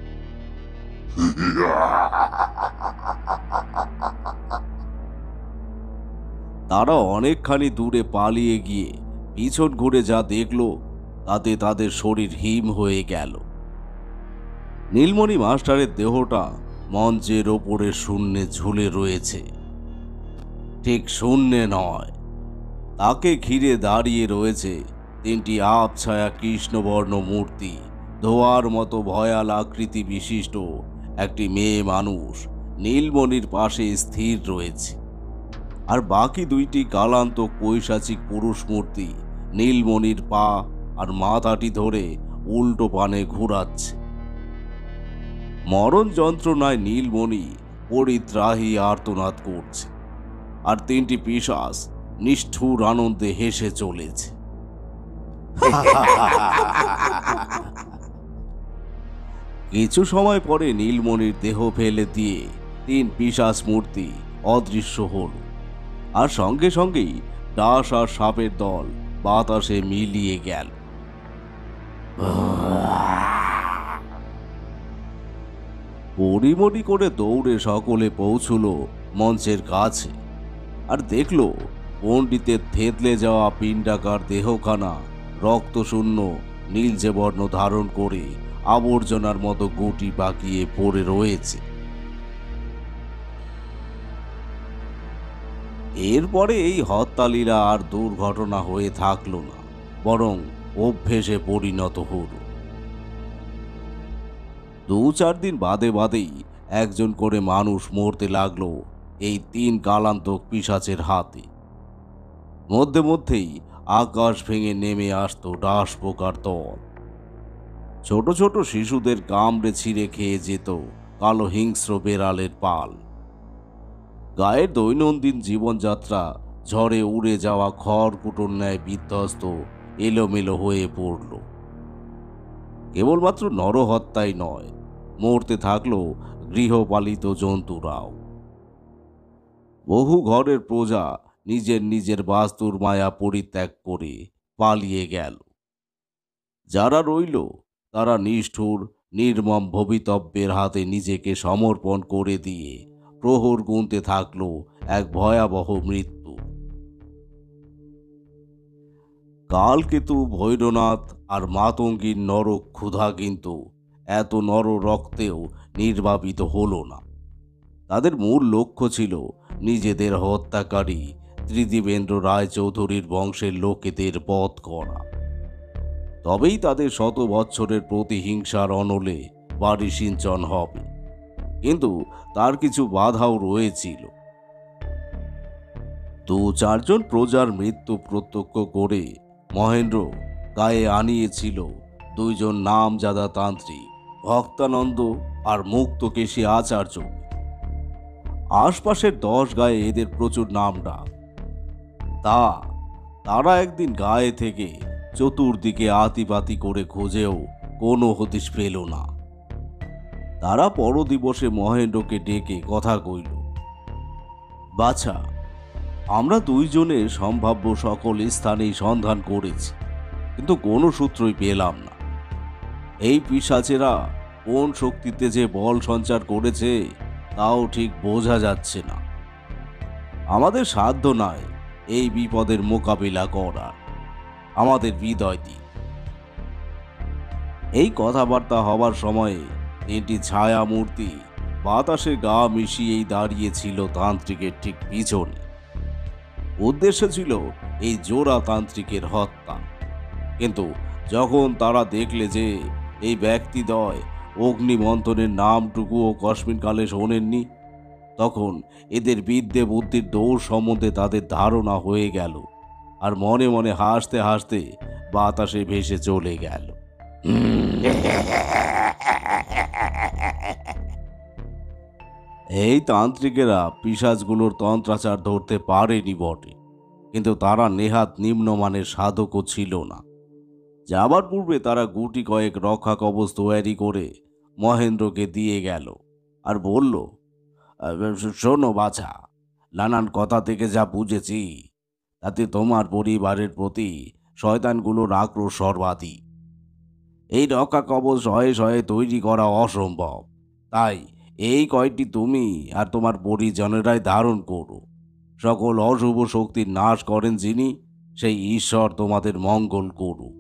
তারা অনেকখানি দূরে পালিয়ে গিয়ে পিছন ঘুরে যা দেখল তাতে তাদের শরীর হিম হয়ে গেল। নীলমণি মাস্টারের দেহটা মঞ্চের ওপরে শূন্যে ঝুলে রয়েছে। ঠিক শূন্যে নয়, তাকে ঘিরে দাঁড়িয়ে রয়েছে 3টি আবছায়া কৃষ্ণবর্ণ মূর্তি। ধোয়ার মতো ভয়াল আকৃতি বিশিষ্ট একটি মেয়ে মানুষ নীলমণির পাশে স্থির রয়েছে, আর বাকি 2টি কালান্তক পৈশাচিক পুরুষ মূর্তি নীলমণির পা আর মাথাটি ধরে উল্টো পানে ঘুরাচ্ছে। মরণ যন্ত্রণায় নীলমণি পরিত্রাহী আর্তনাদ করছে, আর 3টি পিশাচ নিষ্ঠুর আনন্দে হেসে চলেছে। কিছু সময় পরে নীলমণির দেহ ফেলে দিয়ে 3 পিশাচ মূর্তি অদৃশ্য হল, আর সঙ্গে সঙ্গেই ডাস আর সাপের দল বাতাসে মিলিয়ে গেল। পরিমরি করে দৌড়ে সকলে পৌঁছল মঞ্চের কাছে, আর দেখল পণ্ডিতের থেতলে যাওয়া পিণ্ডাকার দেহখানা রক্তশূন্য নীলচে বর্ণ ধারণ করে আবর্জনার মতো গুটি পাকিয়ে পড়ে রয়েছে। এরপরে এই হত্যালীলা আর দুর্ঘটনা হয়ে থাকলো না, বরং অভ্যেসে পরিণত হল। 2-4 দিন বাদে বাদেই একজন করে মানুষ মরতে লাগলো এই 3 কালান্তক পিশাচের হাতে। মধ্যে মধ্যেই আকাশ ভেঙে নেমে আসতো ডাস পোকার দল। ছোট ছোট শিশুদের কামড়ে ছিঁড়ে খেয়ে যেত কালো হিংস্র বেড়ালের পাল। গায়ের দৈনন্দিন জীবনযাত্রা ঝড়ে উড়ে যাওয়া খড়কুটোর ন্যায় বিধ্বস্ত এলোমেলো হয়ে পড়ল। কেবলমাত্র নরহত্যাই নয়, মরতে থাকলো গৃহপালিত জন্তুরাও। বহু ঘরের প্রজা নিজের নিজের বাস্তুর মায়া পরিত্যাগ করে পালিয়ে গেল। যারা রইল তারা নিষ্ঠুর নির্মম ভবিতব্যের হাতে নিজেকে সমর্পণ করে দিয়ে প্রহর গুনতে থাকলো এক ভয়াবহ মৃত্যু। কালকেতু, ভৈরনাথ আর মাতঙ্গীর নরক ক্ষুধা কিন্তু এত নর রক্তেও নির্বাপিত হলো না। তাদের মূল লক্ষ্য ছিল নিজেদের হত্যাকারী ত্রিদিবেন্দ্র রায়চৌধুরীর বংশের লোকেদের বধ করা। তবেই তাদের 100 বৎসরের প্রতিহিংসার অনলে বাড়ি সিঞ্চন হবে, কিন্তু তার কিছু বাধাও রয়েছিল। 2-4 জন প্রজার মৃত্যু প্রত্যক্ষ করে মহেন্দ্র গায়ে আনিয়েছিল 2 জন নামজাদা তান্ত্রিক, ভক্তানন্দ আর মুক্তকেশী আচার্য। আশপাশের 10 গায়ে এদের প্রচুর নামডাক। তারা একদিন গায়ে থেকে চতুর্দিকে আতিপাতি করে খুঁজেও কোনো হদিশ পেল না। তারা পরদিবসে মহেন্দ্রকে ডেকে কথা কইল, বাছা, আমরা 2 জনের সম্ভাব্য সকল স্থানেই সন্ধান করেছি, কিন্তু কোনো সূত্রই পেলাম না। এই পিশাচেরা কোন শক্তিতে যে বল সঞ্চার করেছে তাও ঠিক বোঝা যাচ্ছে না। আমাদের সাধ্য নয় এই বিপদের মোকাবিলা করার, আমাদের হৃদয় দিন। এই কথাবার্তা হবার সময়ে 3টি ছায়া মূর্তি বাতাসে গা মিশিয়েই দাঁড়িয়েছিল তান্ত্রিকের ঠিক পিছনে। উদ্দেশ্য ছিল এই জোড়া তান্ত্রিকের হত্যা, কিন্তু যখন তারা দেখলে যে এই ব্যক্তিদ্বয় অগ্নিমন্থনের নামটুকুও কস্মিনকালে শোনেননি, তখন এদের বিদ্যে বুদ্ধির দৌড় সম্বন্ধে তাদের ধারণা হয়ে গেল, আর মনে মনে হাসতে হাসতে বাতাসে ভেসে চলে গেল। এই তান্ত্রিকেরা পিশাচগুলোর তন্ত্রাচার ধরতে পারেনি বটে, কিন্তু তারা নেহাত নিম্নমানের সাধকও ছিল না। যাবার পূর্বে তারা গুটি কয়েক রক্ষা কবচ তৈরি করে মহেন্দ্রকে দিয়ে গেল আর বলল, শোনো বাছা, নানান কথা থেকে যা বুঝেছি তাতে তোমার পরিবারের প্রতি শয়তানগুলোর আক্রোশ সর্বাধিক। এই রক্ষা কবচ শয়ে শয়ে তৈরি করা অসম্ভব, তাই এই কয়টি তুমি আর তোমার পরিজনেরাই ধারণ করো। সকল অশুভ শক্তির নাশ করেন যিনি, সেই ঈশ্বর তোমাদের মঙ্গল করুক।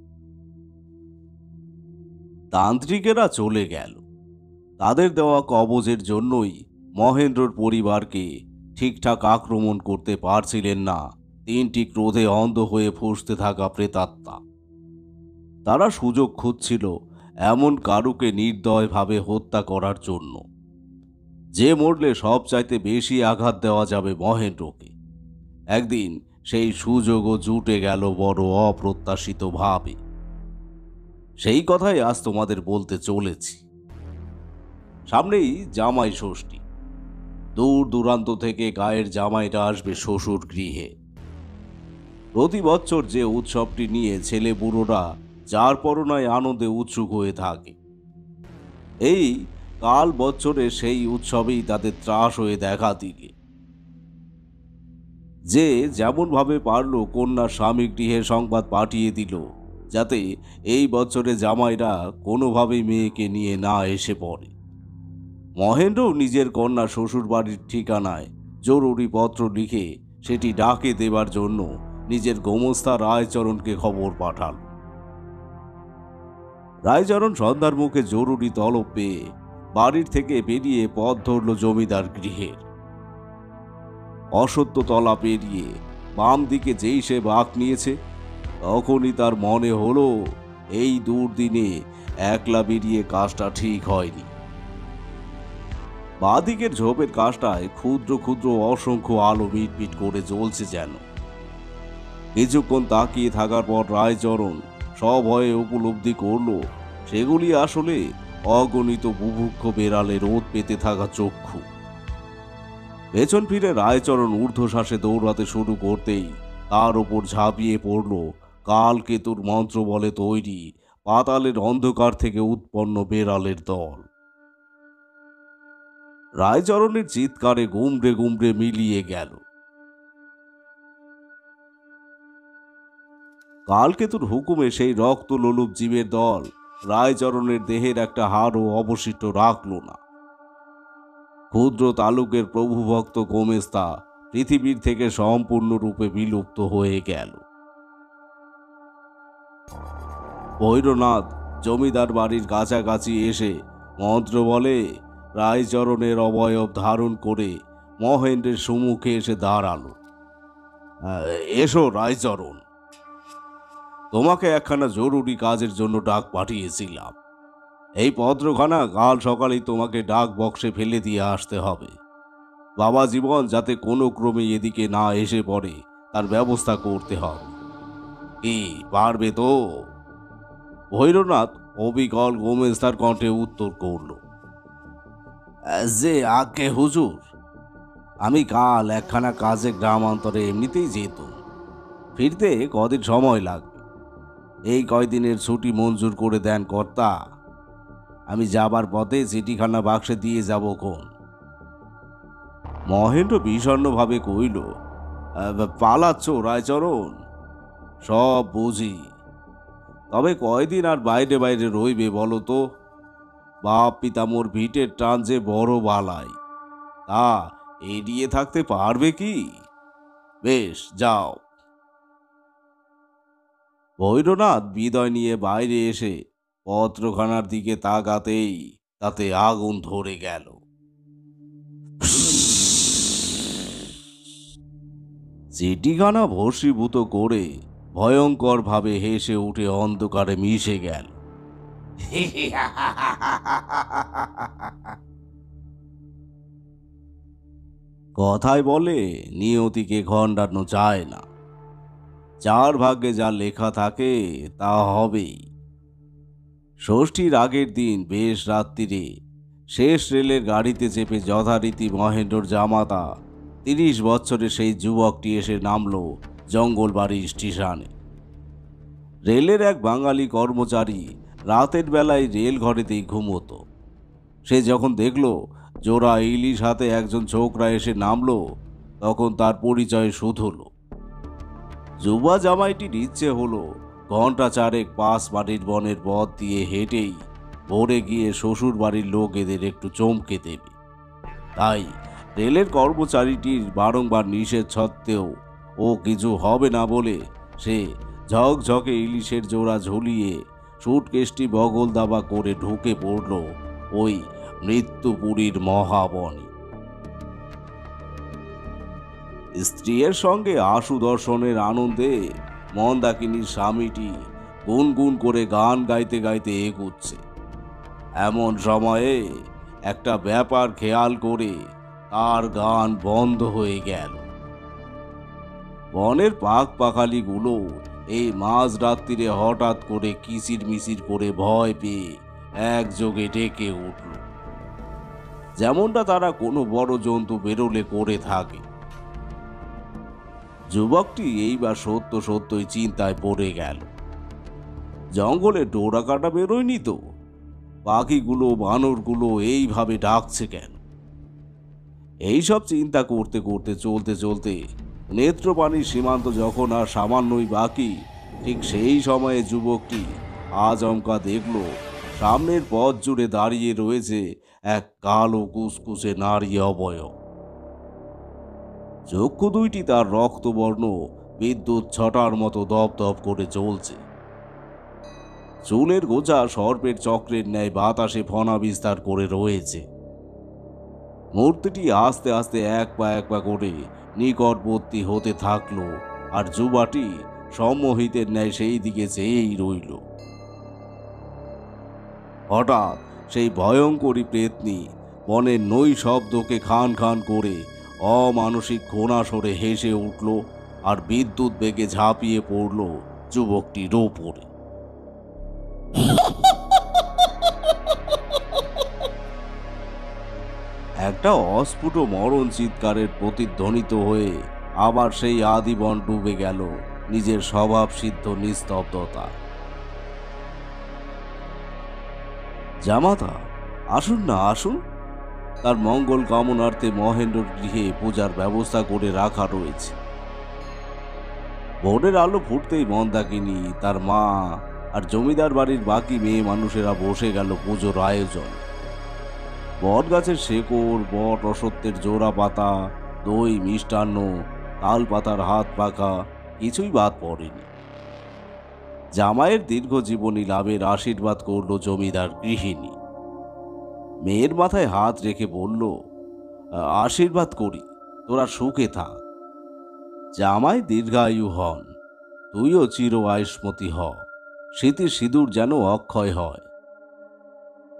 তান্ত্রিকেরা চলে গেল। তাদের দেওয়া কবজের জন্যই মহেন্দ্রর পরিবারকে ঠিকঠাক আক্রমণ করতে পারছিলেন না 3টি ক্রোধে অন্ধ হয়ে ফুঁসতে থাকা প্রেতাত্মা। তারা সুযোগ খুঁজছিল এমন কারুকে নির্দয়ভাবে হত্যা করার জন্য, যে মরলে সবচাইতে বেশি আঘাত দেওয়া যাবে মহেন্দ্রকে। একদিন সেই সুযোগও জুটে গেল বড় অপ্রত্যাশিতভাবে। সেই কথাই আজ তোমাদের বলতে চলেছি। সামনেই জামাই ষষ্ঠী। দূর দূরান্ত থেকে গায়ের জামাইরা আসবে শ্বশুর গৃহে। প্রতি বছর যে উৎসবটি নিয়ে ছেলে বুড়োরা যার পরনায় আনন্দে উৎসুক হয়ে থাকে, এই কাল বছরে সেই উৎসবেই তাদের ত্রাস হয়ে দেখা দিলে। যে যেমনভাবে পারল কন্যার স্বামী গৃহে সংবাদ পাঠিয়ে দিল, যাতে এই বছরে জামাইরা কোনোভাবেই মেয়েকে নিয়ে না এসে পড়ে। মহেন্দ্র নিজের কন্যা শ্বশুর বাড়ির ঠিকানায় জরুরি পত্র লিখে সেটি ডাকে দেবার জন্য নিজের গোমস্তা রায়চরণকে খবর পাঠাল। রায়চরণ সন্ধ্যার মুখে জরুরি তলব পেয়ে বাড়ির থেকে বেরিয়ে পথ ধরল জমিদার গৃহের। অসত্য তলা পেরিয়ে বাম দিকে যেই সে বাঁক নিয়েছে, তখনই তার মনে হলো এই দুর্দিনে একলা বেরিয়ে কাজটা ঠিক হয়নি। বাঁদিকের ঝোপের কাজটায় ক্ষুদ্র ক্ষুদ্র অসংখ্য আলো মিটমিট করে জ্বলছে যেন। কিছুক্ষণ তাকিয়ে থাকার পর রায়চরণ সভয়ে উপলব্ধি করল সেগুলি আসলে অগণিত বুভুক্ষ বেড়ালে রোদ পেতে থাকা চক্ষু। পেছন ফিরে রায়চরণ ঊর্ধ্বশ্বাসে দৌড়াতে শুরু করতেই তার ওপর ঝাঁপিয়ে পড়ল কালকেতুর মন্ত্র বলে তৈরি পাতালের অন্ধকার থেকে উৎপন্ন বেড়ালের দল। রায়চরণের চিৎকারে গুমড়ে গুমড়ে মিলিয়ে গেল। কালকেতুর হুকুমে সেই রক্ত লোলুপ জীবের দল রায়চরণের দেহের একটা হাড়ও অবশিষ্ট রাখল না। ক্ষুদ্র তালুকের প্রভুভক্ত গোমেস্তা পৃথিবীর থেকে সম্পূর্ণরূপে বিলুপ্ত হয়ে গেল। ভৈরনাথ জমিদার বাড়ির কাছাকাছি এসে মন্ত্র বলে রায়চরণের অবয়ব ধারণ করে মহেন্দ্রের সম্মুখে এসে দাঁড়ালো। এসো রায়চরণ, তোমাকে একখানা জরুরি কাজের জন্য ডাক পাঠিয়েছিলাম। এই পত্রখানা কাল সকালেই তোমাকে ডাক বক্সে ফেলে দিয়ে আসতে হবে। বাবা জীবন যাতে কোনো ক্রমে এদিকে না এসে পড়ে তার ব্যবস্থা করতে হবে। কি পারবে তো? ভৈরনাথ অবিকল গোমেস্তার কণ্ঠে উত্তর করল, যে আজ্ঞে হুজুর। আমি কাল একখানা কাজে গ্রামান্তরে এমনিতেই যেত, ফিরতে কদিন সময় লাগবে। এই কয়দিনের ছুটি মঞ্জুর করে দেন কর্তা। আমি যাবার পথে চিঠিখানা বাক্সে দিয়ে যাব কোন। মহেন্দ্র বিষণ্ণভাবে কইল, পালাচ্ছ রায়চরণ? সব বুঝি, তবে কয়দিন আর বাইরে বাইরে রইবে বলো তো? বাপ পিতামোর ভিটের টান যে বড় বালাই, তা এড়িয়ে থাকতে পারবে কি? বেশ, যাও। ভৈরনাথ বিদায় নিয়ে বাইরে এসে পত্রখানার দিকে তাকাতেই তাতে আগুন ধরে গেল। চিঠিখানা ভস্মীভূত করে ভয়ঙ্কর ভাবে হেসে উঠে অন্ধকারে মিশে গেল। কথায় বলে, নিয়তিকে খণ্ডানো যায় না। যার ভাগ্যে যা লেখা থাকে তা হবেই। ষষ্ঠীর আগের দিন বেশ রাত্রিরে শেষ রেলের গাড়িতে চেপে যথারীতি মহেন্দ্রর জামাতা 30 বছরের সেই যুবকটি এসে নামল জঙ্গলবাড়ি স্টেশনে। রেলের এক বাঙালি কর্মচারী রাতের বেলায় রেল ঘরেতেই ঘুমোতো। সে যখন দেখল জোড়া ইলিশ হাতে একজন ছোকরা এসে নামল, তখন তার পরিচয় শুধল। যুবা জামাইটির ইচ্ছে হলো ঘন্টা চারেক পাশ বাড়ির বনের পথ দিয়ে হেঁটেই ভোরে গিয়ে শ্বশুর বাড়ির লোক এদের একটু চমকে দেবে। তাই রেলের কর্মচারীটির বারংবার নিষেধ সত্ত্বেও ও কিছু হবে না বলে সে ঝকঝকে ইলিশের জোড়া ঝুলিয়ে সুটকেসটি বগল দাবা করে ঢুকে পড়ল ওই মৃত্যুপুরীর মহাবনে। স্ত্রীর সঙ্গে আশু দর্শনের আনন্দে মন্দাকিনীর স্বামীটি গুনগুন করে গান গাইতে গাইতে এগুচ্ছে। এমন সময়ে একটা ব্যাপার খেয়াল করে তার গান বন্ধ হয়ে গেল। বনের পাক পাখালিগুলো এই মাঝরাত্রিরে হঠাৎ করে কিচির মিচির করে ভয় পেয়ে একযোগে ডেকে উঠল, যেমনটা তারা কোনো বড় জন্তু বেরোলে করে থাকে। যুবকটি এইবার সত্য সত্যই চিন্তায় পড়ে গেল। জঙ্গলে ডোরা কাটা বেরোয়নি তো? পাখিগুলো বানরগুলো এইভাবে ডাকছে কেন? এইসব চিন্তা করতে করতে চলতে চলতে নেত্রপানির সীমান্ত যখন আর সামান্যই বাকি, ঠিক সেই সময়ে যুবকটি আচমকা দেখল সামনের পথ জুড়ে দাঁড়িয়ে রয়েছে এক কালো কুসকুসে নারী অবয়ব। চক্ষু দুইটি তার রক্তবর্ণ বিদ্যুৎ ছটার মতো দপদপ করে চলছে। চুলের গোছা সর্পের চক্রের ন্যায় বাতাসে ফনা বিস্তার করে রয়েছে। মূর্তিটি আস্তে আস্তে এক পা করে নিকটবর্তী হতে থাকলো, আর যুবাটি সম্মোহিতের ন্যায় সেই দিকে চেয়েই রইল। হঠাৎ সেই ভয়ঙ্করী প্রেতনী বনের নৈ শব্দকে খান খান করে অমানসিক ঘোড়া সরে হেসে উঠল আর বিদ্যুৎ বেগে ঝাঁপিয়ে পড়ল যুবকটির ওপরে। একটা অস্ফুট মরণ চিৎকারের প্রতিধ্বনিত হয়ে আবার সেই আদিবন ডুবে গেল নিজের স্বভাব সিদ্ধ নিস্তব্ধতা। জামাতা, আসুন না আসুন। তার মঙ্গল কামনার্থে মহেন্দ্রর গৃহে পূজার ব্যবস্থা করে রাখা রয়েছে। ভোরের আলো ফুটতেই মন্দাকিনী, তার মা আর জমিদার বাড়ির বাকি মেয়ে মানুষেরা বসে গেল পুজোর আয়োজন। বট গাছের শেকড়, বট অসত্যের জোড়া পাতা, দই, মিষ্টান্ন, তাল পাতার হাত পাখা কিছুই বাদ পড়েনি। জামাইয়ের দীর্ঘ জীবনী লাভের আশীর্বাদ করল জমিদার গৃহিণী। মেয়ের মাথায় হাত রেখে বলল, আশীর্বাদ করি, তোরা সুখে থাক। জামাই দীর্ঘায়ু হন, তুইও চির আয়ুষ্মতি হ, স্মৃতির সিঁদুর যেন অক্ষয় হয়।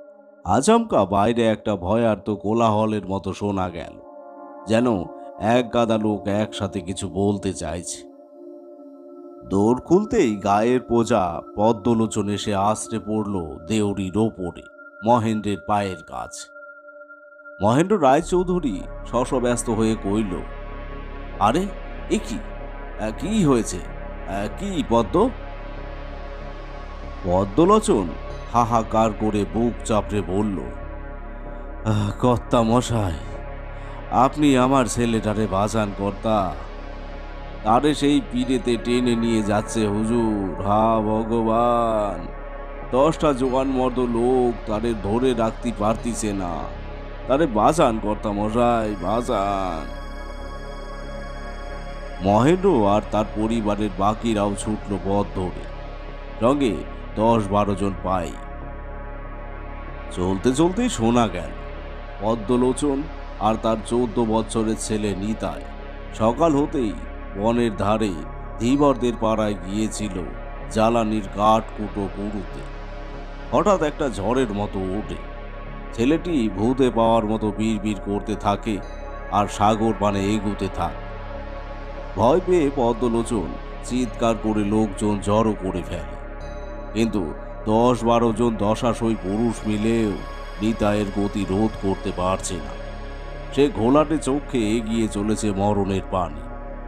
আচমকা বাইরে একটা ভয়ার্ত কোলাহলের মতো শোনা গেল, যেন এক গাদা লোক একসাথে কিছু বলতে চাইছে। দৌড় খুলতেই গায়ের পোজা পদ্মলোচন এসে আছড়ে পড়ল দেউরির ওপরে, মহেন্দ্রের পায়ের কাছে। মহেন্দ্র রায়চৌধুরী শশব্যস্ত হয়ে কইল, আরে এ কি, কি হয়েছে? কি পদ্ম? পদ্মলোচন হাহাকার করে বুক চাপড়ে বলল, কর্তা মশাই, আপনি আমার ছেলেটারে বাঁচান কর্তা। তারে সেই পিড়েতে টেনে নিয়ে যাচ্ছে হুজুর। হা ভগবান, 10টা জোয়ান মর্দ লোক তারে ধরে রাখতে পারতিছে না। তারে বাঁচান কর্তা মশাই, বাঁচান। মহেন্দ্র আর তার পরিবারের বাকিরাও ছুটল পথ ধরে, সঙ্গে 10-12 জন পাই। চলতে চলতেই শোনা গেল পদ্মলোচন আর তার 14 বছরের ছেলে নিতাই সকাল হতেই বনের ধারে ধীবরদের পাড়ায় গিয়েছিল জ্বালানির কাঠ কুটো কুড়ুতে। হঠাৎ একটা ঝড়ের মতো ওঠে। ছেলেটি ভূতে পাওয়ার মতো বিড়বিড় করতে থাকে আর সাগর পানে এগুতে থাকে। ভয় পেয়ে পদ্মলোচন চিৎকার করে লোকজন জড়ো করে ফেলে, কিন্তু 10-12 জন দশাশই পুরুষ মিলেও নিতাইয়ের গতি রোধ করতে পারছে না। সে ঘোলাটে চোখে এগিয়ে চলেছে মরণের পানে।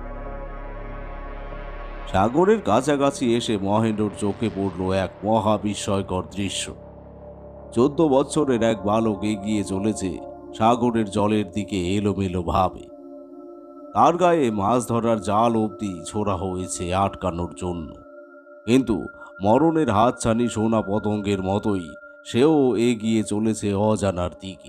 সাগরের কাছাকাছি এসে মহেন্দ্রর চোখে পড়ল এক মহাবিস্ময়কর দৃশ্য। 14 বছরের এক বালক এগিয়ে চলেছে সাগরের জলের দিকে এলোমেলো ভাবে। তার গায়ে মাছ ধরার জাল অবধি ছোড়া হয়েছে আটকানোর জন্য, কিন্তু মরণের হাতছানি সোনা পতঙ্গের মতোই সেও এগিয়ে চলেছে অজানার দিকে।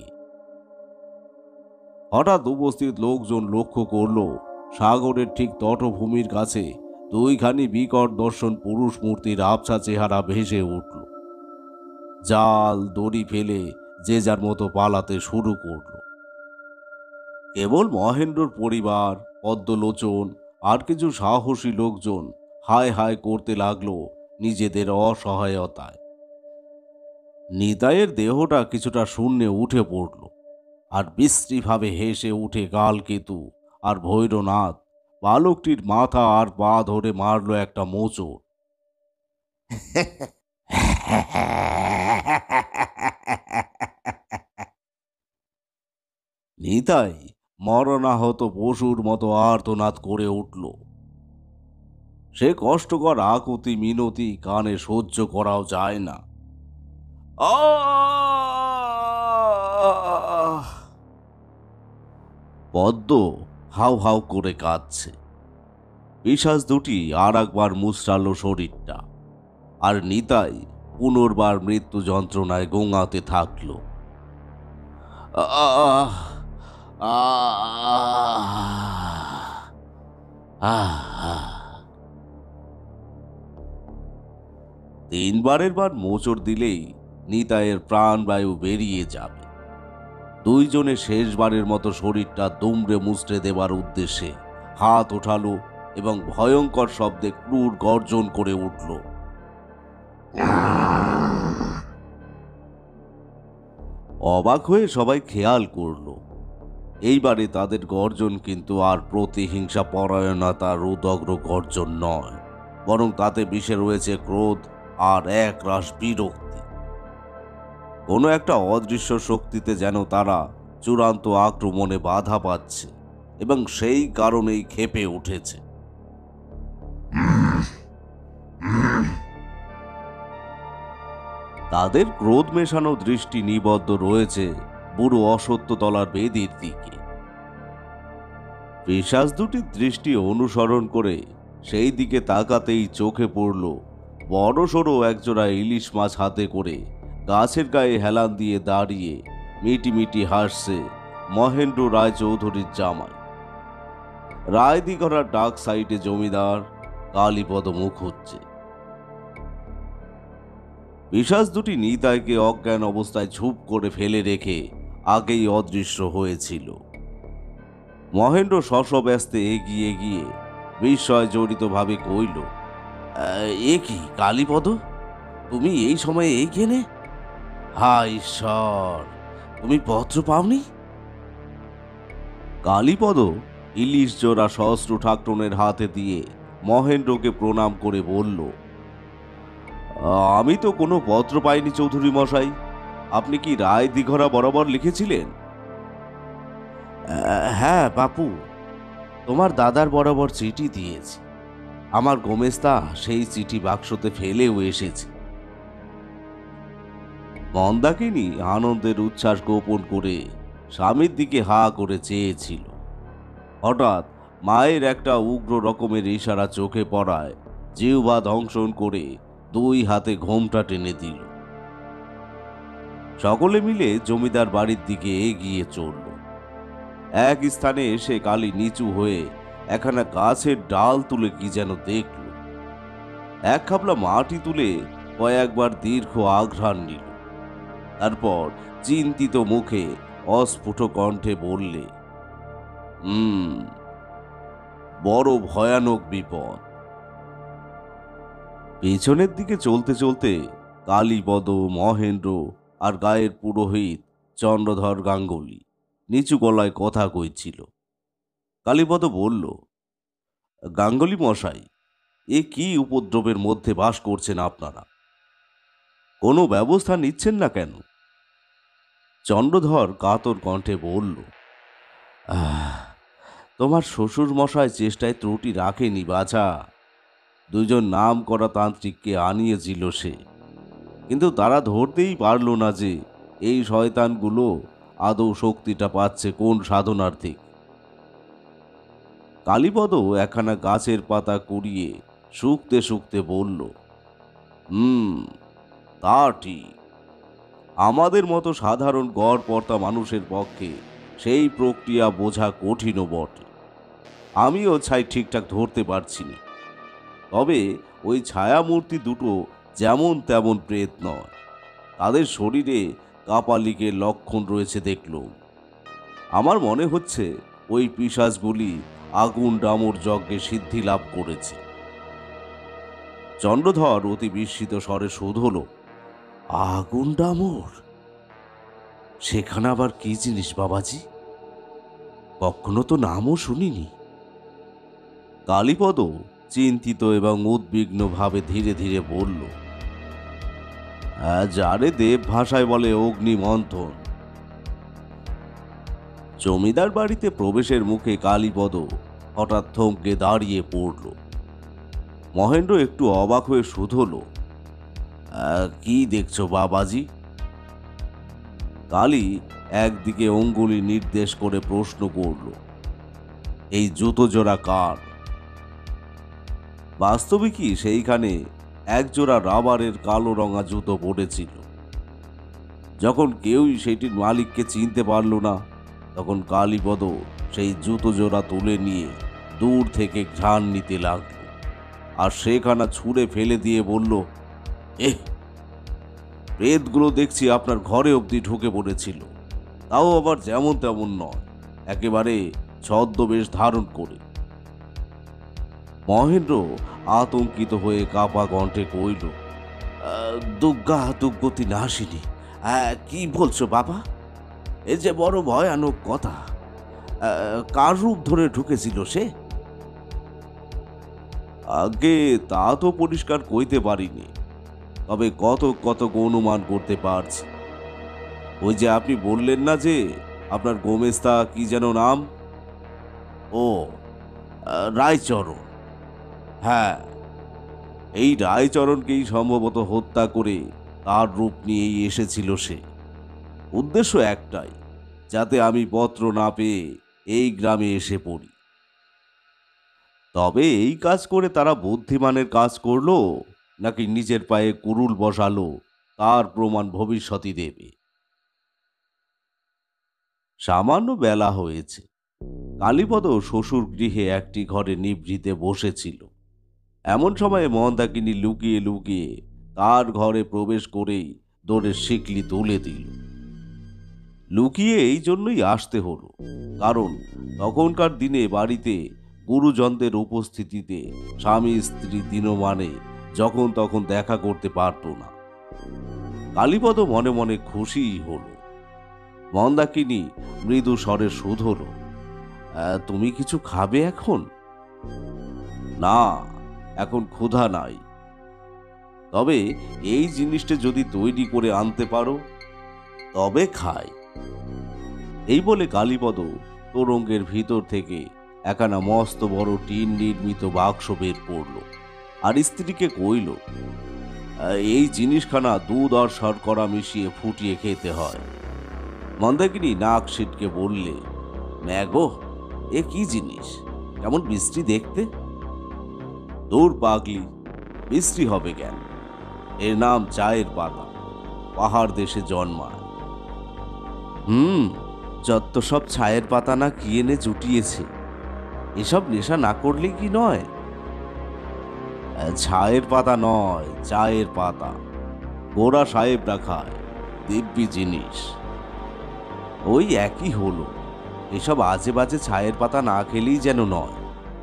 হঠাৎ উপস্থিত লোকজন লক্ষ্য করল সাগরের ঠিক তটভূমির কাছে 2খানি বিকট দর্শন পুরুষ মূর্তির আবছা চেহারা ভেসে উঠল। জাল দড়ি ফেলে যে যার মতো পালাতে শুরু করল। কেবল মহেন্দ্রর পরিবার, পদ্মলোচন আর কিছু সাহসী লোকজন হায় হায় করতে লাগলো নিজেদের অসহায়তায়। নিতাইয়ের দেহটা কিছুটা শূন্যে উঠে পড়ল, আর বিশ্রীভাবে হেসে উঠে কালকেতু আর ভৈরনাথ বালকটির মাথা আর পা ধরে মারল একটা মোচড়। নিতাই মরণাহত পশুর মতো আর্তনাদ করে উঠল। সে কষ্টকর আকুতি মিনতি কানে সহ্য করাও যায় না। পদ্ম হাউ হাউ করে কাঁদছে। পিশাচ দুটি আর একবার মুচড়ালো শরীরটা, আর নিতাই পুনর্বার মৃত্যু যন্ত্রণায় গোঙাতে থাকল। আহ আহ 3বারের বার মোচড় দিলেই নিতাইয়ের প্রাণবায়ু বেরিয়ে যাবে। দুইজনে শেষবারের মতো শরীরটা দুমড়ে মুচড়ে দেবার উদ্দেশ্যে হাত ওঠালো এবং ভয়ঙ্কর শব্দে ক্রূর গর্জন করে উঠল। অবাক হয়ে সবাই খেয়াল করল, এইবারে তাদের গর্জন কিন্তু আর প্রতিহিংসা পরায়ণতার উদগ্র গর্জন নয়, বরং তাতে মিশে রয়েছে ক্রোধ আর একরাশ বিরক্তি। কোনো একটা অদৃশ্য শক্তিতে যেন তারা চূড়ান্ত আক্রমণে বাধা পাচ্ছে এবং সেই কারণেই ক্ষেপে উঠেছে। তাদের ক্রোধ মেশানো দৃষ্টি নিবদ্ধ রয়েছে বুড়ো অসত্যতলার বেদির দিকে। পিশাচ দুটির দৃষ্টি অনুসরণ করে সেই দিকে তাকাতেই চোখে পড়ল বড়সড় একজোড়া ইলিশ মাছ হাতে করে গাছের গায়ে হেলান দিয়ে দাঁড়িয়ে মিটিমিটি হাসছে মহেন্দ্র রায়চৌধুরীর জামাই, রায়দিঘরার ডাক সাইডে জমিদার কালীপদ মুখুজ্জে। পিশাচ দুটি নিতাইকে অজ্ঞান অবস্থায় ঝুপ করে ফেলে রেখে আগেই অদৃশ্য হয়েছিল। মহেন্দ্র শশব্যস্তে এগিয়ে গিয়ে বিস্ময় জড়িতভাবে কইল, এ কি কালীপদ, তুমি এই সময়ে এইখানে? হায় ঈশ্বর, তুমি পত্র পাওনি? কালীপদ ইলিশ জোড়া সহস্র ঠাকরুনের হাতে দিয়ে মহেন্দ্রকে প্রণাম করে বলল, আমি তো কোনো পত্র পাইনি চৌধুরী মশাই। আপনি কি রায় দিঘরা বরাবর লিখেছিলেন? হ্যাঁ বাপু, তোমার দাদার বরাবর চিঠি দিয়েছি। আমার গোমেস্তা সেই চিঠি বাক্সতে ফেলেও এসেছে। মন্দাকিনী আনন্দের উচ্ছ্বাস গোপন করে স্বামীর দিকে হা করে চেয়েছিল। হঠাৎ মায়ের একটা উগ্র রকমের ইশারা চোখে পড়ায় জিহ্বা দংশন করে দুই হাতে ঘোমটা টেনে দিল। সকলে মিলে জমিদার বাড়ির দিকে এগিয়ে চলল। এক স্থানে এসে কালী নিচু হয়ে একখানা গাছের ডাল তুলে কি যেন দেখল। এক খাবলা মাটি তুলে কয়েকবার দীর্ঘ আঘ্রাণ নিল। তারপর চিন্তিত মুখে অস্ফুট কণ্ঠে বললে, বড় ভয়ানক বিপদ। পেছনের দিকে চলতে চলতে কালীপদ, মহেন্দ্র আর গায়ের পুরোহিত চন্দ্রধর গাঙ্গুলি নিচু গলায় কথা কইছিল। কালীপদ বলল, গাঙ্গুলি মশাই, এ কি উপদ্রবের মধ্যে বাস করছেন আপনারা? কোনো ব্যবস্থা নিচ্ছেন না কেন? চন্দ্রধর কাতর কণ্ঠে বলল, তোমার শ্বশুর মশাই চেষ্টায় ত্রুটি রাখেনি বাছা। দুজন নাম করা তান্ত্রিককে আনিয়েছিল সে, কিন্তু তারা ধরতেই পারল না যে এই শয়তানগুলো আদৌ শক্তিটা পাচ্ছে কোন সাধনার থেকে। কালীপদ একখানা গাছের পাতা কুড়িয়ে শুকতে শুকতে বলল, তা ঠিক। আমাদের মতো সাধারণ গড়পড়তা মানুষের পক্ষে সেই প্রক্রিয়া বোঝা কঠিনও বটে। আমিও ছাই ঠিকঠাক ধরতে পারছি না। তবে ওই ছায়ামূর্তি দুটো যেমন তেমন প্রেত নয়। তাদের শরীরে কাপালিকের লক্ষণ রয়েছে দেখলুম। আমার মনে হচ্ছে ওই পিশাচগুলি আগুন ডামর যজ্ঞে সিদ্ধি লাভ করেছে। চন্দ্রধর অতি বিস্মিত স্বরে শুধল, আগুন ডামর? সেখানে আবার কি জিনিস বাবাজি? কখনো তো নামও শুনিনি। কালীপদ চিন্তিত এবং উদ্বিগ্ন ভাবে ধীরে ধীরে বলল, যারে দেব ভাষায় বলে অগ্নিমন্থন। জমিদার বাড়িতে প্রবেশের মুখে কালীপদ হঠাৎ থমকে দাঁড়িয়ে পড়ল। মহেন্দ্র একটু অবাক হয়ে শুধল, কি দেখছো বাবাজি? কালী একদিকে অঙ্গুলি নির্দেশ করে প্রশ্ন করল, এই জুতো জোড়া কার? বাস্তবে কি সেইখানে একজোড়া রাবারের কালো রঙা জুতো পড়েছিল। যখন কেউই সেটির মালিককে চিনতে পারল না, তখন কালীপদ সেই জুতো জোড়া তুলে নিয়ে দূর থেকে ঘ্রাণ নিতে লাগল, আর সেখানা ছুঁড়ে ফেলে দিয়ে বলল, প্রেতগুলো দেখছি আপনার ঘরে অবধি ঢুকে পড়েছিল, তাও আবার যেমন তেমন নয়, একেবারে ছদ্মবেশ ধারণ করে। মহেন্দ্র আতঙ্কিত হয়ে কাপা কণ্ঠে কইল, দুর্গা দুর্গতি নাসিনী, কি বলছো বাবা? এ যে বড় ভয়ানক কথা। কার রূপ ধরে ঢুকেছিল সে? আগে তা তো পরিষ্কার কইতে পারিনি, তবে কত কত অনুমান করতে পারছি। ওই যে আপনি বললেন না যে আপনার গোমেস্তা কি যেন নাম? ও, রায়চরণ। হ্যাঁ, এই রায়চরণকেই সম্ভবত হত্যা করে তার রূপ নিয়েই এসেছিল সে। উদ্দেশ্য একটাই, যাতে আমি পত্র না পেয়ে এই গ্রামে এসে পড়ি। তবে এই কাজ করে তারা বুদ্ধিমানের কাজ করলো নাকি নিজের পায়ে কুরুল বসালো, তার প্রমাণ ভবিষ্যতই দেবে। সামান্য বেলা হয়েছে। কালীপদ শ্বশুর গৃহে একটি ঘরে নিভৃতে বসেছিল। এমন সময় মন্দাকিনী লুকিয়ে লুকিয়ে তার ঘরে প্রবেশ করেই দোরের শিকলি তুলে দিল। লুকিয়ে এই জন্যই আসতে হলো, কারণ তখনকার দিনে বাড়িতে গুরুজনদের উপস্থিতিতে স্বামী স্ত্রী দিনমানে যখন তখন দেখা করতে পারত না। কালীপদ মনে মনে খুশি হল। মন্দাকিনী মৃদু স্বরে শুধল, তুমি কিছু খাবে এখন? না, এখন ক্ষুধা নাই, তবে এই জিনিসটা যদি তৈরি করে আনতে পারো তবে খাই। এই বলে কালীপদ তোরঙ্গের ভিতর থেকে একখানা মস্ত বড় টিন নির্মিত বাক্স বের করল আর স্ত্রীকে কইল, এই জিনিসখানা দুধ আর শর্করা মিশিয়ে ফুটিয়ে খেতে হয়। মন্দাকিনী নাক সিটকে বললে, ম্যাগো, এ কি জিনিস, কেমন বিশ্রী দেখতে। দূর পাগলি, বিশ্রী হবে কেন? এর নাম চায়ের পাতা, পাহাড় দেশে জন্মায়। যত সব চায়ের পাতা না কি এনে জুটিয়েছে, এসব নেশা না করলে কি নয়? ছায়ের পাতা নয়, চায়ের পাতা, গোরা সাহেবরা খায়, দিব্যি জিনিস। ওই একই হলো, এসব আজে বাজে ছায়ের পাতা না খেলেই যেন নয়।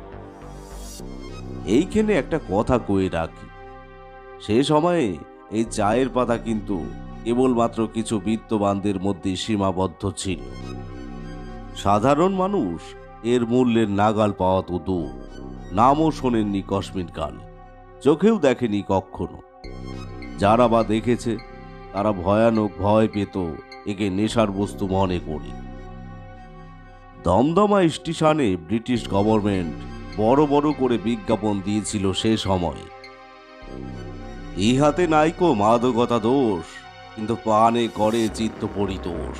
এইখানে একটা কথা কয়ে রাখি, সে সময়ে এই চায়ের পাতা কিন্তু কেবলমাত্র কিছু বিত্তবানদের মধ্যে সীমাবদ্ধ ছিল। সাধারণ মানুষ এর মূল্যের নাগাল পাওয়া তো দূর, নামও শোনেননি কসমিন কাল, চোখেও দেখেনি কখনো। যারা বা দেখেছে তারা ভয়ানক ভয় পেত একে নেশার বস্তু মনে করে। দমদমা স্টেশনে ব্রিটিশ গভর্নমেন্ট বড় বড় করে বিজ্ঞাপন দিয়েছিল সে সময়ে, ইহাতে নাইকো মাদকতা দোষ, কিন্তু পানে করে চিত্ত পরিতোষ।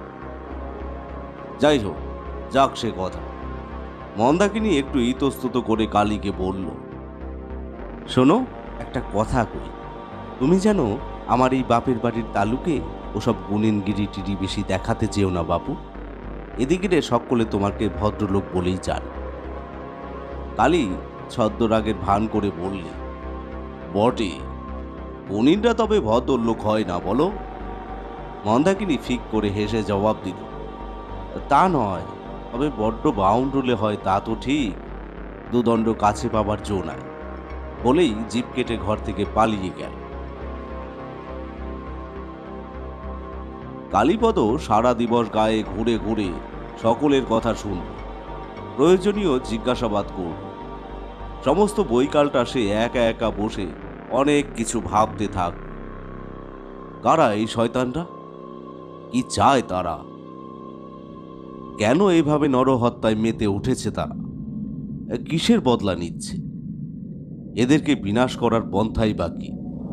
যাই হোক, যাক সে কথা। মন্দাকিনী একটু ইতস্তত করে কালীকে বলল, শোনো, একটা কথা কই, তুমি জানো আমার এই বাপের বাড়ির তালুকে ওসব গুণিনগিরি টিরি বেশি দেখাতে চেও না বাপু, এদিকে সকলে তোমাকে ভদ্রলোক বলেই চান। কালী ছদ্মরাগের ভান করে বললে, বটে, গুণিনরা তবে ভদ্রলোক হয় না বলো? মন্দাকিনী ফিক করে হেসে জবাব দিল, তা নয়, তবে বড্ড বাউন্ডুলে হয় তা তো ঠিক, দুদণ্ড কাছে পাবার জো নাই, বলেই জিপ কেটে ঘর থেকে পালিয়ে গেল। কালীপদ সারা দিবস গায়ে ঘুরে ঘুরে সকলের কথা শুনল, প্রয়োজনীয় জিজ্ঞাসাবাদ করল। সমস্ত বৈকালটা সে একা একা বসে অনেক কিছু ভাবতে থাক। কারা এই শয়তানরা? কি চায় তারা? কেন এইভাবে নরহত্যায় মেতে উঠেছে তারা? কিসের বদলা নিচ্ছে? এদেরকে বিনাশ করার পন্থাই বাকি।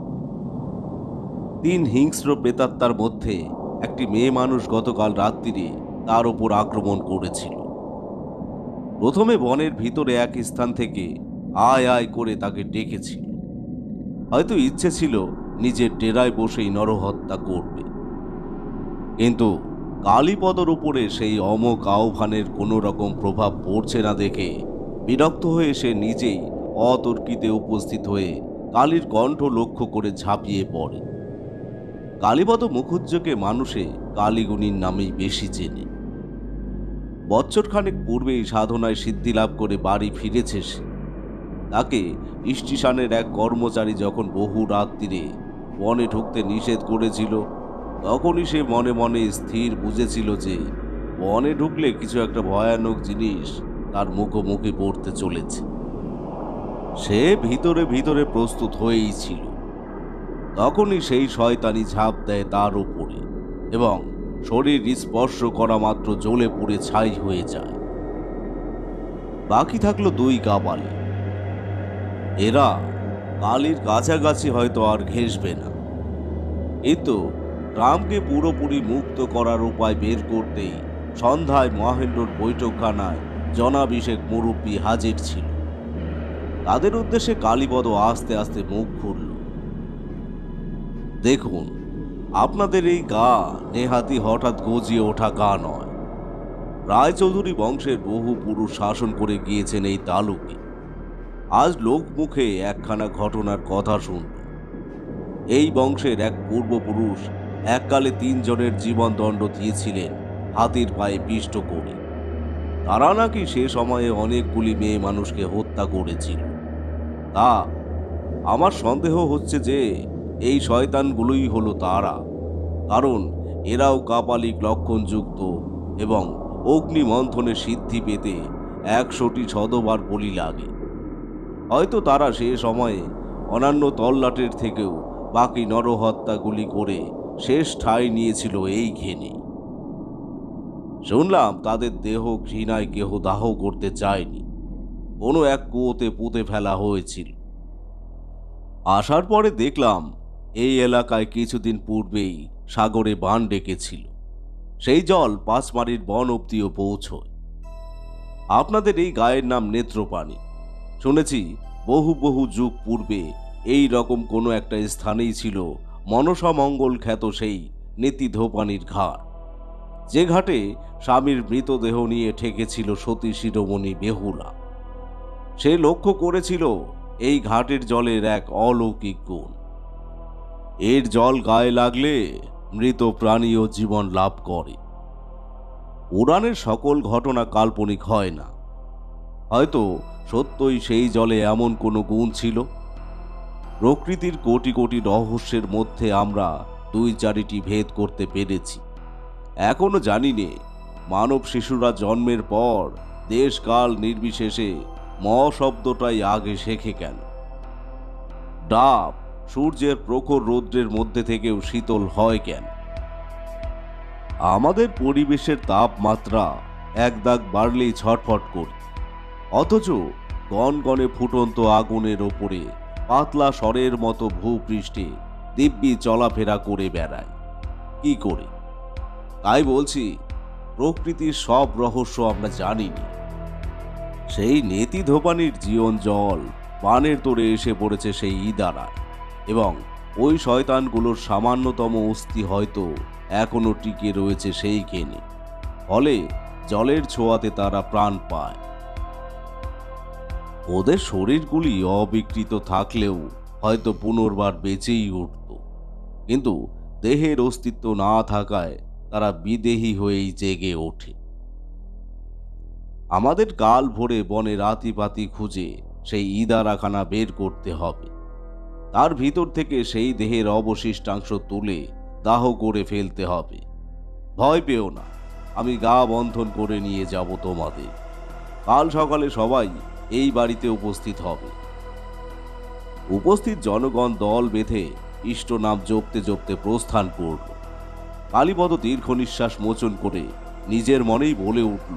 3 হিংস্র প্রেতাত্মার মধ্যে একটি মেয়ে মানুষ গতকাল রাত্রিরে তার উপর আক্রমণ করেছিল। প্রথমে বনের ভিতরে এক স্থান থেকে আয় আয় করে তাকে ডেকেছিল। হয়তো ইচ্ছে ছিল নিজের ডেরায় বসেই নরহত্যা করবে, কিন্তু কালীপদর উপরে সেই অমোঘ আহ্বানের কোনো রকম প্রভাব পড়ছে না দেখে বিরক্ত হয়ে সে নিজেই অতর্কিতে উপস্থিত হয়ে কালীর কণ্ঠ লক্ষ্য করে ঝাঁপিয়ে পড়ে। কালীপদ মুখুজ্জকে মানুষে কালীগুণীর নামেই বেশি চেনে। বৎসরখানেক পূর্বেই সাধনায় সিদ্ধি লাভ করে বাড়ি ফিরেছে সে। তাকে স্টেশনের এক কর্মচারী যখন বহু রাত্রিরে বনে ঢুকতে নিষেধ করেছিল, তখনই সে মনে মনে স্থির বুঝেছিল যে বনে ঢুকলে কিছু একটা ভয়ানক জিনিস তার মুখোমুখি পড়তে চলেছে। সে ভিতরে ভিতরে প্রস্তুত হয়েই ছিল। তখনই সেই শয়তানি ঝাঁপ দেয় তার উপরে এবং শরীর স্পর্শ করা মাত্র জ্বলে পুড়ে ছাই হয়ে যায়। বাকি থাকলো 2 কাবালি। এরা কালীর কাছাকাছি হয়তো আর ঘেঁষবে না, কিন্তু রামকে পুরোপুরি মুক্ত করার উপায় বের করতেই সন্ধ্যায় মহেন্দ্রর বৈঠকখানায় জনাভিষেক মুরব্বী হাজির ছিল। তাদের উদ্দেশ্যে কালীপদ আস্তে আস্তে মুখ খুলল। দেখুন, আপনাদের এই গা নেহাতি হঠাৎ গজিয়ে ওঠা গা নয়। রায়চৌধুরী বংশের বহু পুরুষ শাসন করে গিয়েছেন এই তালুকে। আজ লোক মুখে একখানা ঘটনার কথা শুনল। এই বংশের এক পূর্বপুরুষ এককালে 3 জনের জীবনদণ্ড দিয়েছিলেন হাতির পায়ে পিষ্ট করে। তারা নাকি সে সময়ে অনেকগুলি মেয়ে মানুষকে হত্যা করেছিল। তা আমার সন্দেহ হচ্ছে যে এই শয়তানগুলোই হলো তারা, কারণ এরাও কাপালিক লক্ষণযুক্ত এবং অগ্নিমন্থনের সিদ্ধি পেতে 100টি শতবার বলি লাগে। হয়তো তারা সে সময়ে অন্যান্য তল্লাটের থেকেও বাকি নরহত্যাগুলি করে শেষ ঠাঁই নিয়েছিল এই ঘেনে। শুনলাম তাদের দেহ ঘৃণায় কেহ দাহ করতে চায়নি, কোনো এক কুয়োতে পুঁতে ফেলা হয়েছিল। আসার পরে দেখলাম এই এলাকায় কিছুদিন পূর্বেই সাগরে বান ডেকেছিল, সেই জল পাঁচমারির বন অব্দিও পৌঁছয়। আপনাদের এই গায়ের নাম নেত্রপানি। শুনেছি বহু বহু যুগ পূর্বে এই রকম কোনো একটা স্থানেই ছিল মনসা মঙ্গল খ্যাত সেই নেতিধোপানির ঘাট, যে ঘাটে স্বামীর মৃতদেহ নিয়ে ঠেকেছিল সতী শিরোমণি বেহুলা। সে লক্ষ্য করেছিল এই ঘাটের জলের এক অলৌকিক গুণ। এর জল গায়ে লাগলে মৃত প্রাণীও জীবন লাভ করে। পুরাণের সকল ঘটনা কাল্পনিক হয় না, হয়তো সত্যই সেই জলে এমন কোনো গুণ ছিল। প্রকৃতির কোটি কোটি রহস্যের মধ্যে আমরা 2-4টি ভেদ করতে পেরেছি। এখনো জানি নে মানব শিশুরা জন্মের পর দেশকাল নির্বিশেষে ম শব্দটাই আগে শেখে কেন। ডাব সূর্যের প্রখর রৌদ্রের মধ্যে থেকেও শীতল হয় কেন। আমাদের পরিবেশের তাপমাত্রা এক দাগ বাড়লেই ছটফট করি, অথচ গনগনে ফুটন্ত আগুনের ওপরে পাতলা স্বরের মতো ভূপৃষ্ঠে দিব্যি চলাফেরা করে বেড়ায় কি করে? তাই বলছি, প্রকৃতির সব রহস্য আমরা জানিনি। সেই নেতি ধোপানির জীবন জল পানের তোড়ে এসে পড়েছে সেই ইদারায়, এবং ওই শয়তানগুলোর সামান্যতম অস্থি হয়তো এখনো টিকে রয়েছে সেই কেনে। ফলে জলের ছোঁয়াতে তারা প্রাণ পায়। ওদের শরীরগুলি অবিকৃত থাকলেও হয়তো পুনর্বার বেঁচেই উঠত, কিন্তু দেহের অস্তিত্ব না থাকায় তারা বিদেহী হয়েই জেগে ওঠে। আমাদের কাল ভোরে বনে রাতিপাতি খুঁজে সেই ইদারাখানা বের করতে হবে। তার ভিতর থেকে সেই দেহের অবশিষ্টাংশ তুলে দাহ করে ফেলতে হবে। ভয় পেও না, আমি গা বন্ধন করে নিয়ে যাব তোমাদের। কাল সকালে সবাই এই বাড়িতে উপস্থিত হবে। উপস্থিত জনগণ দল বেঁধে ইষ্ট নাম জপতে জপতে প্রস্থান করল। কালীপদ দীর্ঘ নিঃশ্বাস মোচন করে নিজের মনেই বলে উঠল,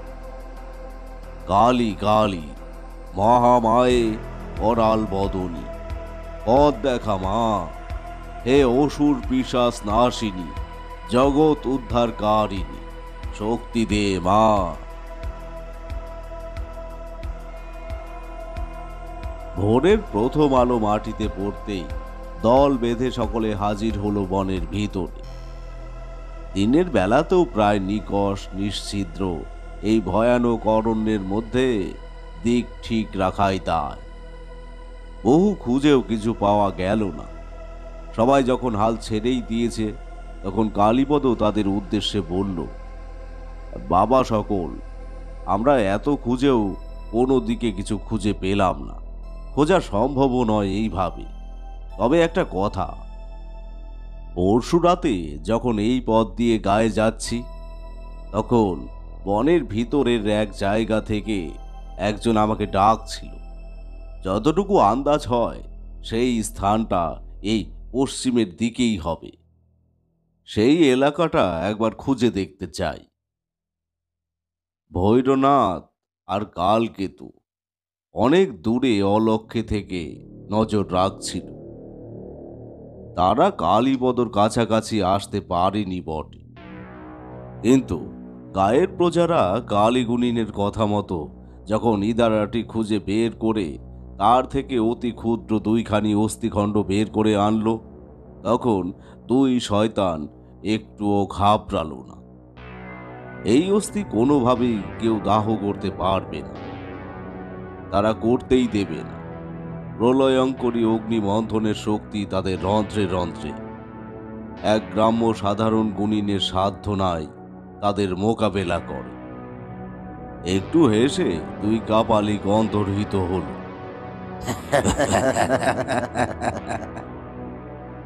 কালী কালী মহামায়ে অরাল বদনী, পদ দেখা মা, হে অসুর পিশাচ নাশিনী, জগৎ উদ্ধারকারিণী, শক্তি দে মা। ভোরের প্রথম আলো মাটিতে পড়তেই দল বেঁধে সকলে হাজির হলো বনের ভিতরে। দিনের বেলাতেও প্রায় নিকষ নিশ্ছিদ্র এই ভয়ানক অরণ্যের মধ্যে দিক ঠিক রাখাই দায়। বহু খুঁজেও কিছু পাওয়া গেল না। সবাই যখন হাল ছেড়েই দিয়েছে, তখন কালীপদ তাদের উদ্দেশ্যে বলল, বাবা সকল, আমরা এত খুঁজেও কোনো দিকে কিছু খুঁজে পেলাম না। খোঁজা সম্ভবও নয় এইভাবে। তবে একটা কথা, পরশু রাতে যখন এই পথ দিয়ে গায়ে যাচ্ছি, তখন বনের ভিতরের এক জায়গা থেকে একজন আমাকে ডাকছিল। যতটুকু আন্দাজ হয় সেই স্থানটা এই পশ্চিমের দিকেই হবে। সেই এলাকাটা একবার খুঁজে দেখতে চাই। ভৈরনাথ আর কালকেতু অনেক দূরে অলক্ষ্যে থেকে নজর রাখছিল। তারা কালীপদর কাছাকাছি আসতে পারেনি বটে, কিন্তু গায়ের প্রজারা কালীগুণিনের কথা মতো যখন ইদারাটি খুঁজে বের করে তার থেকে অতি ক্ষুদ্র 2খানি অস্থিখণ্ড বের করে আনলো, তখন 2 শয়তান একটুও ঘাবড়াল না। এই অস্থি কোনোভাবেই কেউ দাহ করতে পারবে না, তারা করতেই দেবে না। প্রলয়ঙ্করী অগ্নিমন্থনের শক্তি তাদের রন্ধ্রে রন্ধ্রে। এক গ্রাম্য সাধারণ গুণিনের সাধ্য নাই তাদের মোকাবেলা করে। একটু হেসে 2 কাপালিক অন্তর্হিত হল।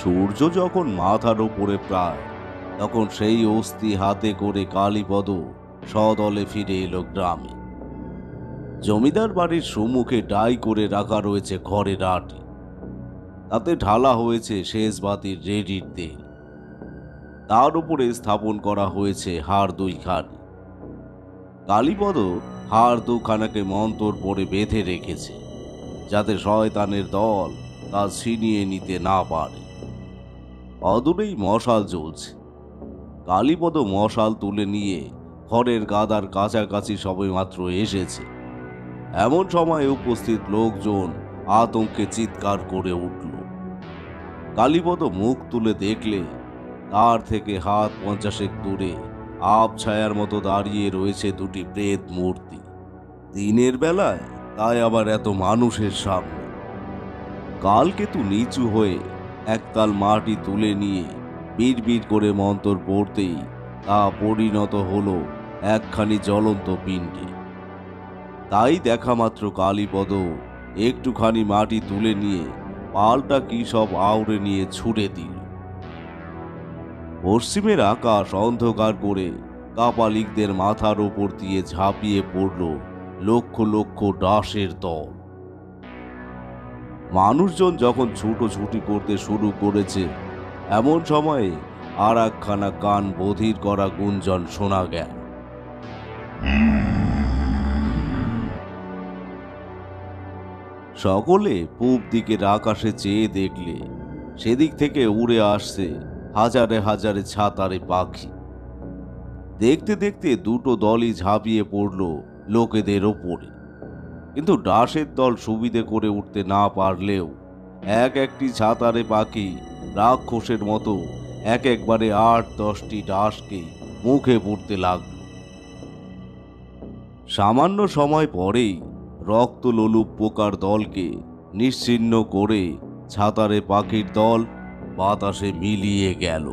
সূর্য যখন মাথার ওপরে প্রায়, তখন সেই অস্থি হাতে করে কালীপদ সদলে ফিরে এলো গ্রামে। জমিদার বাড়ির সম্মুখে ডাই করে রাখা রয়েছে ঘরের আটি, তাতে ঢালা হয়েছে শেষ বাতির রেডির তেল। তার উপরে স্থাপন করা হয়েছে হাড় দুইখানি। কালীপদ হাড় দুখানাকে মন্তর পরে বেঁধে রেখেছে, যাতে শয়তানের দল তা ছিনিয়ে নিতে না পারে। অদূরেই মশাল জ্বলছে। কালীপদ মশাল তুলে নিয়ে ঘরের গাদার কাছাকাছি সবেমাত্র এসেছে, এমন সময় উপস্থিত লোকজন আতঙ্কে চিৎকার করে উঠল। কালীপদ মুখ তুলে দেখলে তার থেকে হাত 50 দূরে আব ছায়ার মতো দাঁড়িয়ে রয়েছে দুটি প্রেত মূর্তি। দিনের বেলায়, তাই আবার এত মানুষের সামনে। কালকেতু নিচু হয়ে একতাল মাটি তুলে নিয়ে বিড়বিড় করে মন্তর পড়তেই তা পরিণত হলো একখানি জ্বলন্ত পিণ্ডে। তাই দেখা মাত্র কালীপদ একটুখানি মাটি তুলে নিয়ে পালটা কি সব আউড়ে নিয়ে ছুড়ে দিল। পশ্চিমের আকাশ অন্ধকার করে কাপালিকদের মাথার ওপর দিয়ে ঝাঁপিয়ে পড়ল লক্ষ লক্ষ ডাসের দল। মানুষজন যখন ছুটোছুটি করতে শুরু করেছে, এমন সময়ে আর একখানা কান বধির করা গুঞ্জন শোনা গেল। সকলে পূব দিকের আকাশে চেয়ে দেখলে সেদিক থেকে উড়ে আসছে হাজারে হাজারে ছাতারে পাখি। দেখতে দেখতে দুটো দলই ঝাঁপিয়ে পড়ল লোকেদের ওপরে। কিন্তু ডাসের দল সুবিধে করে উঠতে না পারলেও এক একটি ছাতারে পাখি রাক্ষসের মতো একবারে 8-10টি ডাসকে মুখে পুড়তে লাগল। সামান্য সময় পরেই রক্তলোলুপ পোকার দলকে নিশ্চিহ্ন করে ছাতারে পাখির দল বাতাসে মিলিয়ে গেল।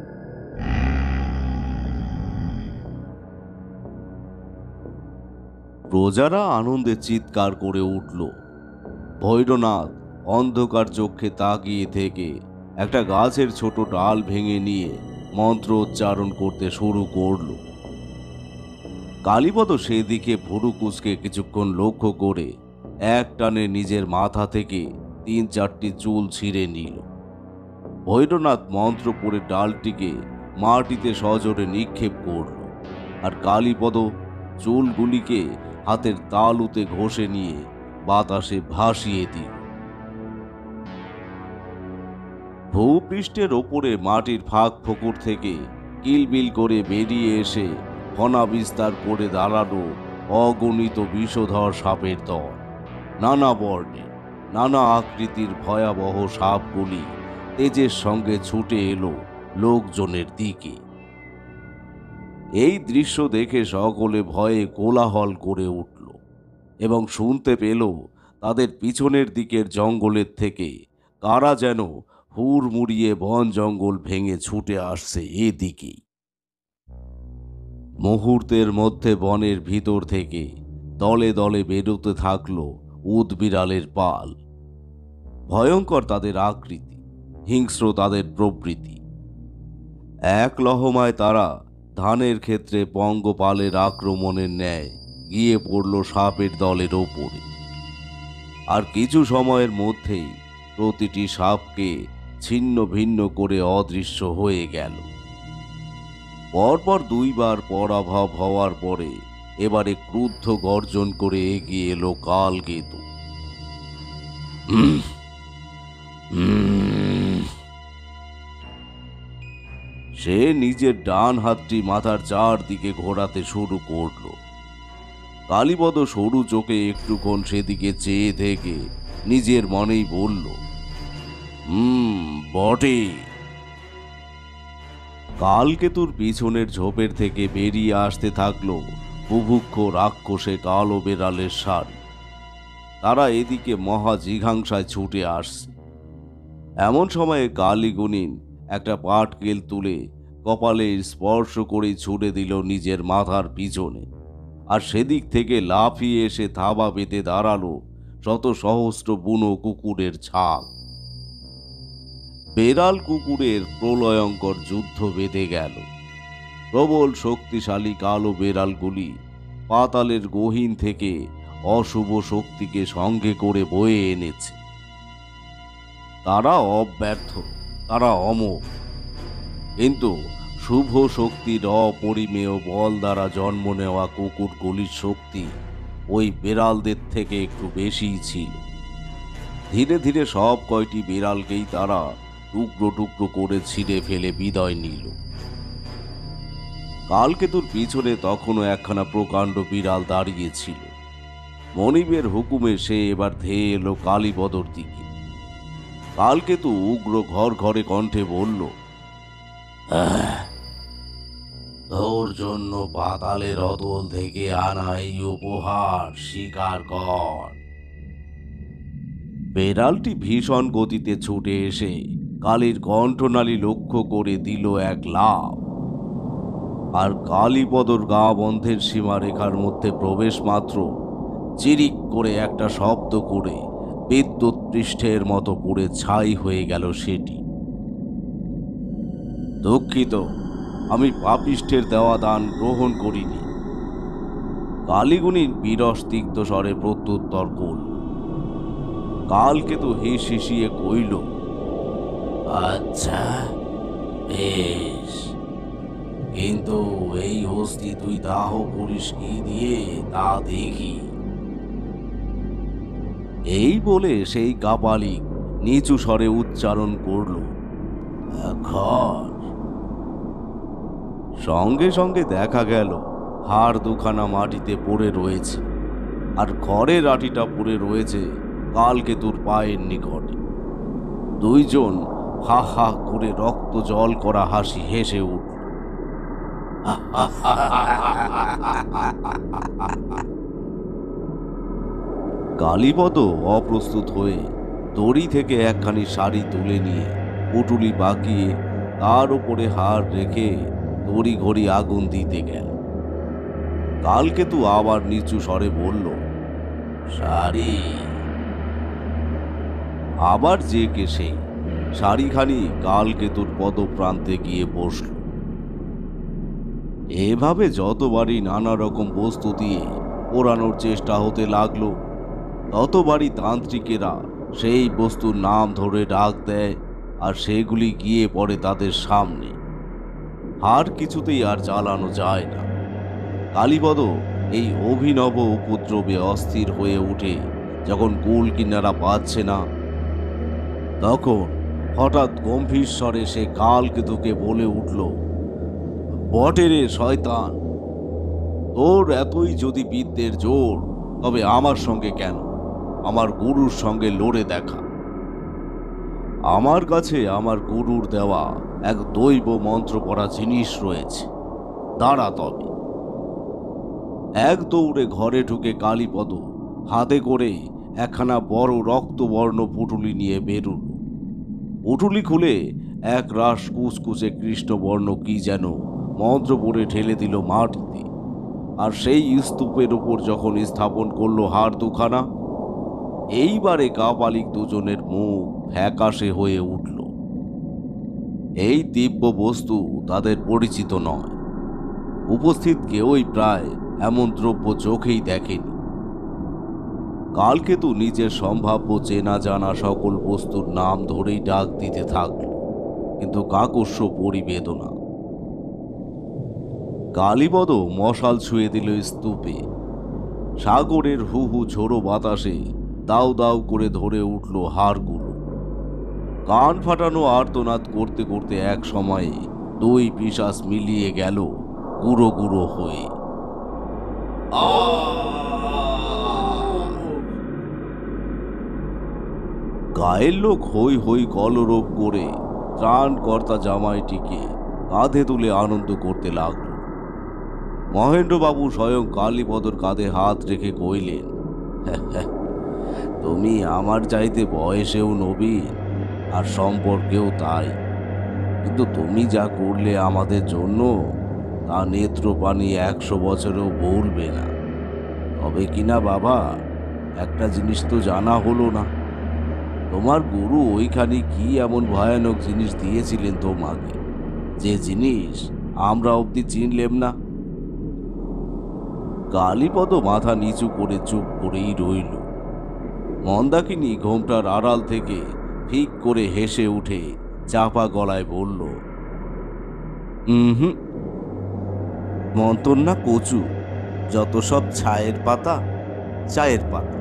প্রজারা আনন্দে চিৎকার করে উঠল। ভৈরনাথ অন্ধকার চোখে তাকিয়ে থেকে একটা গাছের ছোট ডাল ভেঙে নিয়ে মন্ত্র উচ্চারণ করতে শুরু করল। কালীপদ সেদিকে ভুরু কুঁচকে কিছুক্ষণ লক্ষ্য করে এক টানে নিজের মাথা থেকে 3-4টি চুল ছিঁড়ে নিল। ভৈরনাথ মন্ত্র পড়ে ডালটিকে মাটিতে সজোরে নিক্ষেপ করল, আর কালীপদ চুলগুলিকে হাতের তালুতে ঘষে নিয়ে বাতাসে ভাসিয়ে দিল। ভূপৃষ্ঠের ওপরে মাটির ফাঁক ফোকর থেকে কিলবিল করে বেরিয়ে এসে ফনা বিস্তার করে দাঁড়ানো অগণিত বিষধর সাপের দল। নানা বর্ণে নানা আকৃতির ভয়াবহ সাপগুলি তেজের সঙ্গে ছুটে এলো লোকজনের দিকে। এই দৃশ্য দেখে সকলে ভয়ে কোলাহল করে উঠল এবং শুনতে পেল তাদের পিছনের দিকের জঙ্গলের থেকে কারা যেন হুড়মুড়িয়ে বন জঙ্গল ভেঙে ছুটে আসছে এদিকেই। মুহূর্তের মধ্যে বনের ভিতর থেকে দলে দলে বেরোতে থাকলো উদবিড়ালের পাল। ভয়ঙ্কর তাদের আকৃতি, হিংস্র তাদের প্রবৃত্তি। এক লহমায় তারা ধানের ক্ষেত্রে পঙ্গপালের আক্রমণের ন্যায় গিয়ে পড়ল সাপের দলের ওপরে। আর কিছু সময়ের মধ্যেই প্রতিটি সাপকে ছিন্ন ভিন্ন করে অদৃশ্য হয়ে গেল। পরপর 2বার পরাভব হওয়ার পরে এবারে ক্রুদ্ধ গর্জন করে এগিয়ে এলো কালকেতু। সে নিজের ডান হাতটি মাথার চারদিকে ঘোরাতে শুরু করল। কালীপদ সরু চোখে একটুক্ষণ সেদিকে চেয়ে থেকে নিজের মনেই বলল, বটে। কালকেতুর পিছনের ঝোপের থেকে বেরিয়ে আসতে থাকলো বুভুক্ষ রাক্ষসে কালো বেড়ালের সারি। তারা এদিকে মহা জিঘাংসায় ছুটে আসছে। এমন সময়ে কালীগুণিন একটা পাটকেল তুলে কপালে স্পর্শ করে ছুড়ে দিল নিজের মাথার পিছনে, আর সেদিক থেকে লাফিয়ে এসে থাবা পেতে দাঁড়ালো শত সহস্র বুনো কুকুরের ছাগ। বেড়াল কুকুরের প্রলয়ঙ্কর যুদ্ধ বেঁধে গেল। প্রবল শক্তিশালী কালো বেড়ালগুলি পাতালের গহীন থেকে অশুভ শক্তিকে সঙ্গে করে বয়ে এনেছে। তারা অব্যর্থ, তারা অমর, কিন্তু শুভ শক্তির অপরিমেয় বল দ্বারা জন্ম নেওয়া কুকুরগুলির শক্তি ওই বেড়ালদের থেকে একটু বেশিই ছিল। ধীরে ধীরে সব কয়টি বিড়ালকেই তারা টুকরো টুকরো করে ছিঁড়ে ফেলে বিদায় নিল। কালকেতুর পিছনে তখনও একখানা প্রকাণ্ড বিড়াল দাঁড়িয়েছিল। মনিবের হুকুমে সে এবার ধেয়ে এলো কালীপদর দিকে। কালকেতু উগ্র ঘর ঘরে কণ্ঠে বলল, তোর জন্য পাতালের অতল থেকে আনা এই উপহার স্বীকার কর। বেড়ালটি ভীষণ গতিতে ছুটে এসে কালীর কণ্ঠনালী লক্ষ্য করে দিল এক লাফ, আর কালীপদর গা বন্ধের সীমারেখার মধ্যে প্রবেশ মাত্র চিরিক করে একটা শব্দ করে বিদ্যুৎ পৃষ্ঠের মতো পুড়ে ছাই হয়ে গেল সেটি। দুঃখিত, আমি পাপিষ্ঠের দেওয়া দান গ্রহণ করিনি। কালীগুণীর বিরস তিক্ত স্বরে প্রত্যুত্তর করল। কালকেতু হিসিয়ে কইল, আচ্ছা বেশ, কিন্তু এই অস্থি তুই দাহ করিস কি দিয়ে তা দেখি। এই বলে সেই কাপালিক নিচু স্বরে উচ্চারণ করল, ঘর। সঙ্গে সঙ্গে দেখা গেল হাড় দুখানা মাটিতে পড়ে রয়েছে, আর ঘরের আটিটা পড়ে রয়েছে কালকেতুর পায়ের নিকটে। দুইজন হা হা করে রক্ত জল করা হাসি হেসে উঠল। কালীপদ অপ্রস্তুত হয়ে দড়ি থেকে একখানি শাড়ি তুলে নিয়ে পুটুলি বাঁকিয়ে তার উপরে হাড় রেখে তড়ি ঘড়ি আগুন দিতে গেল। কালকেতু আবার নিচু স্বরে বলল, শাড়ি। আবার যে কে সেই শাড়িখানি কালকেতুর পদপ্রান্তে গিয়ে বসল। এভাবে যতবারই নানা রকম বস্তু দিয়ে পোড়ানোর চেষ্টা হতে লাগলো, ততবারই তান্ত্রিকেরা সেই বস্তুর নাম ধরে ডাক দেয়, আর সেগুলি গিয়ে পড়ে তাদের সামনে। হাড় কিছুতেই আর জ্বালানো যায় না। কালীপদ এই অভিনব উপদ্রবে অস্থির হয়ে উঠে যখন কুল কিনারা পাচ্ছে না, তখন হঠাৎ গম্ভীর স্বরে সে কালকেতুকে বলে উঠল, বটে রে শয়তান, তোর এতই যদি বিদ্যের জোর, তবে আমার সঙ্গে কেন, আমার গুরুর সঙ্গে লড়ে দেখা। আমার কাছে আমার গুরুর দেওয়া এক দৈব মন্ত্র পড়া জিনিস রয়েছে, দাঁড়া তবে। এক দৌড়ে ঘরে ঢুকে কালীপদ হাতে করে একখানা বড় রক্তবর্ণ পুটুলি নিয়ে বেরুল। পুটুলি খুলে এক রাস কুচকুচে কৃষ্ণবর্ণ কি যেন মন্ত্র পড়ে ঠেলে দিল মাটিতে, আর সেই স্তূপের উপর যখন স্থাপন করলো হাড় দুখানা, এইবারে কাপালিক দুজনের মুখ ফ্যাকাশে হয়ে উঠল। এই দিব্য বস্তু তাদের পরিচিত নয়। উপস্থিত কেউই প্রায় এমন দ্রব্য চোখেই দেখেনি। কালকেতু নিজের সম্ভাব্য চেনা জানা সকল বস্তুর নাম ধরেই ডাক দিতে থাকল, কিন্তু কাকস্য পরিবেদনা। কালীপদ মশাল ছুঁয়ে দিল স্তূপে। সাগরের হু হু ঝোড়ো বাতাসে দাউ দাউ করে ধরে উঠল হাড়গুলো। কান ফাটানো আর্তনাদ করতে করতে এক সময়ে দুই পিশাচ মিলিয়ে গেল গুঁড়ো গুঁড়ো হয়ে। গায়ের লোক হই হই কলরব করে ত্রাণকর্তা জামাইটিকে কাঁধে তুলে আনন্দ করতে লাগল। মহেন্দ্রবাবু স্বয়ং কালীপদর কাঁধে হাত রেখে কইলেন, তুমি আমার চাইতে বয়সেও নবীন আর সম্পর্কেও তাই, কিন্তু তুমি যা করলে আমাদের জন্য তা নেত্রপানি 100 বছরেও ভুলবে না। তবে কিনা বাবা, একটা জিনিস তো জানা হলো না, তোমার গুরু ওইখানে কি এমন ভয়ানক জিনিস দিয়েছিলেন তোমাকে, যে জিনিস আমরা অবধি চিনলেম না? কালীপদ মাথা নিচু করে চুপ করেই রইল। মন্দাকিনী ঘোমটার আড়াল থেকে ফিক করে হেসে উঠে চাপা গলায় বলল, হুম, মন্তর না কচু, যত সব ছায়ের পাতা, চায়ের পাতা।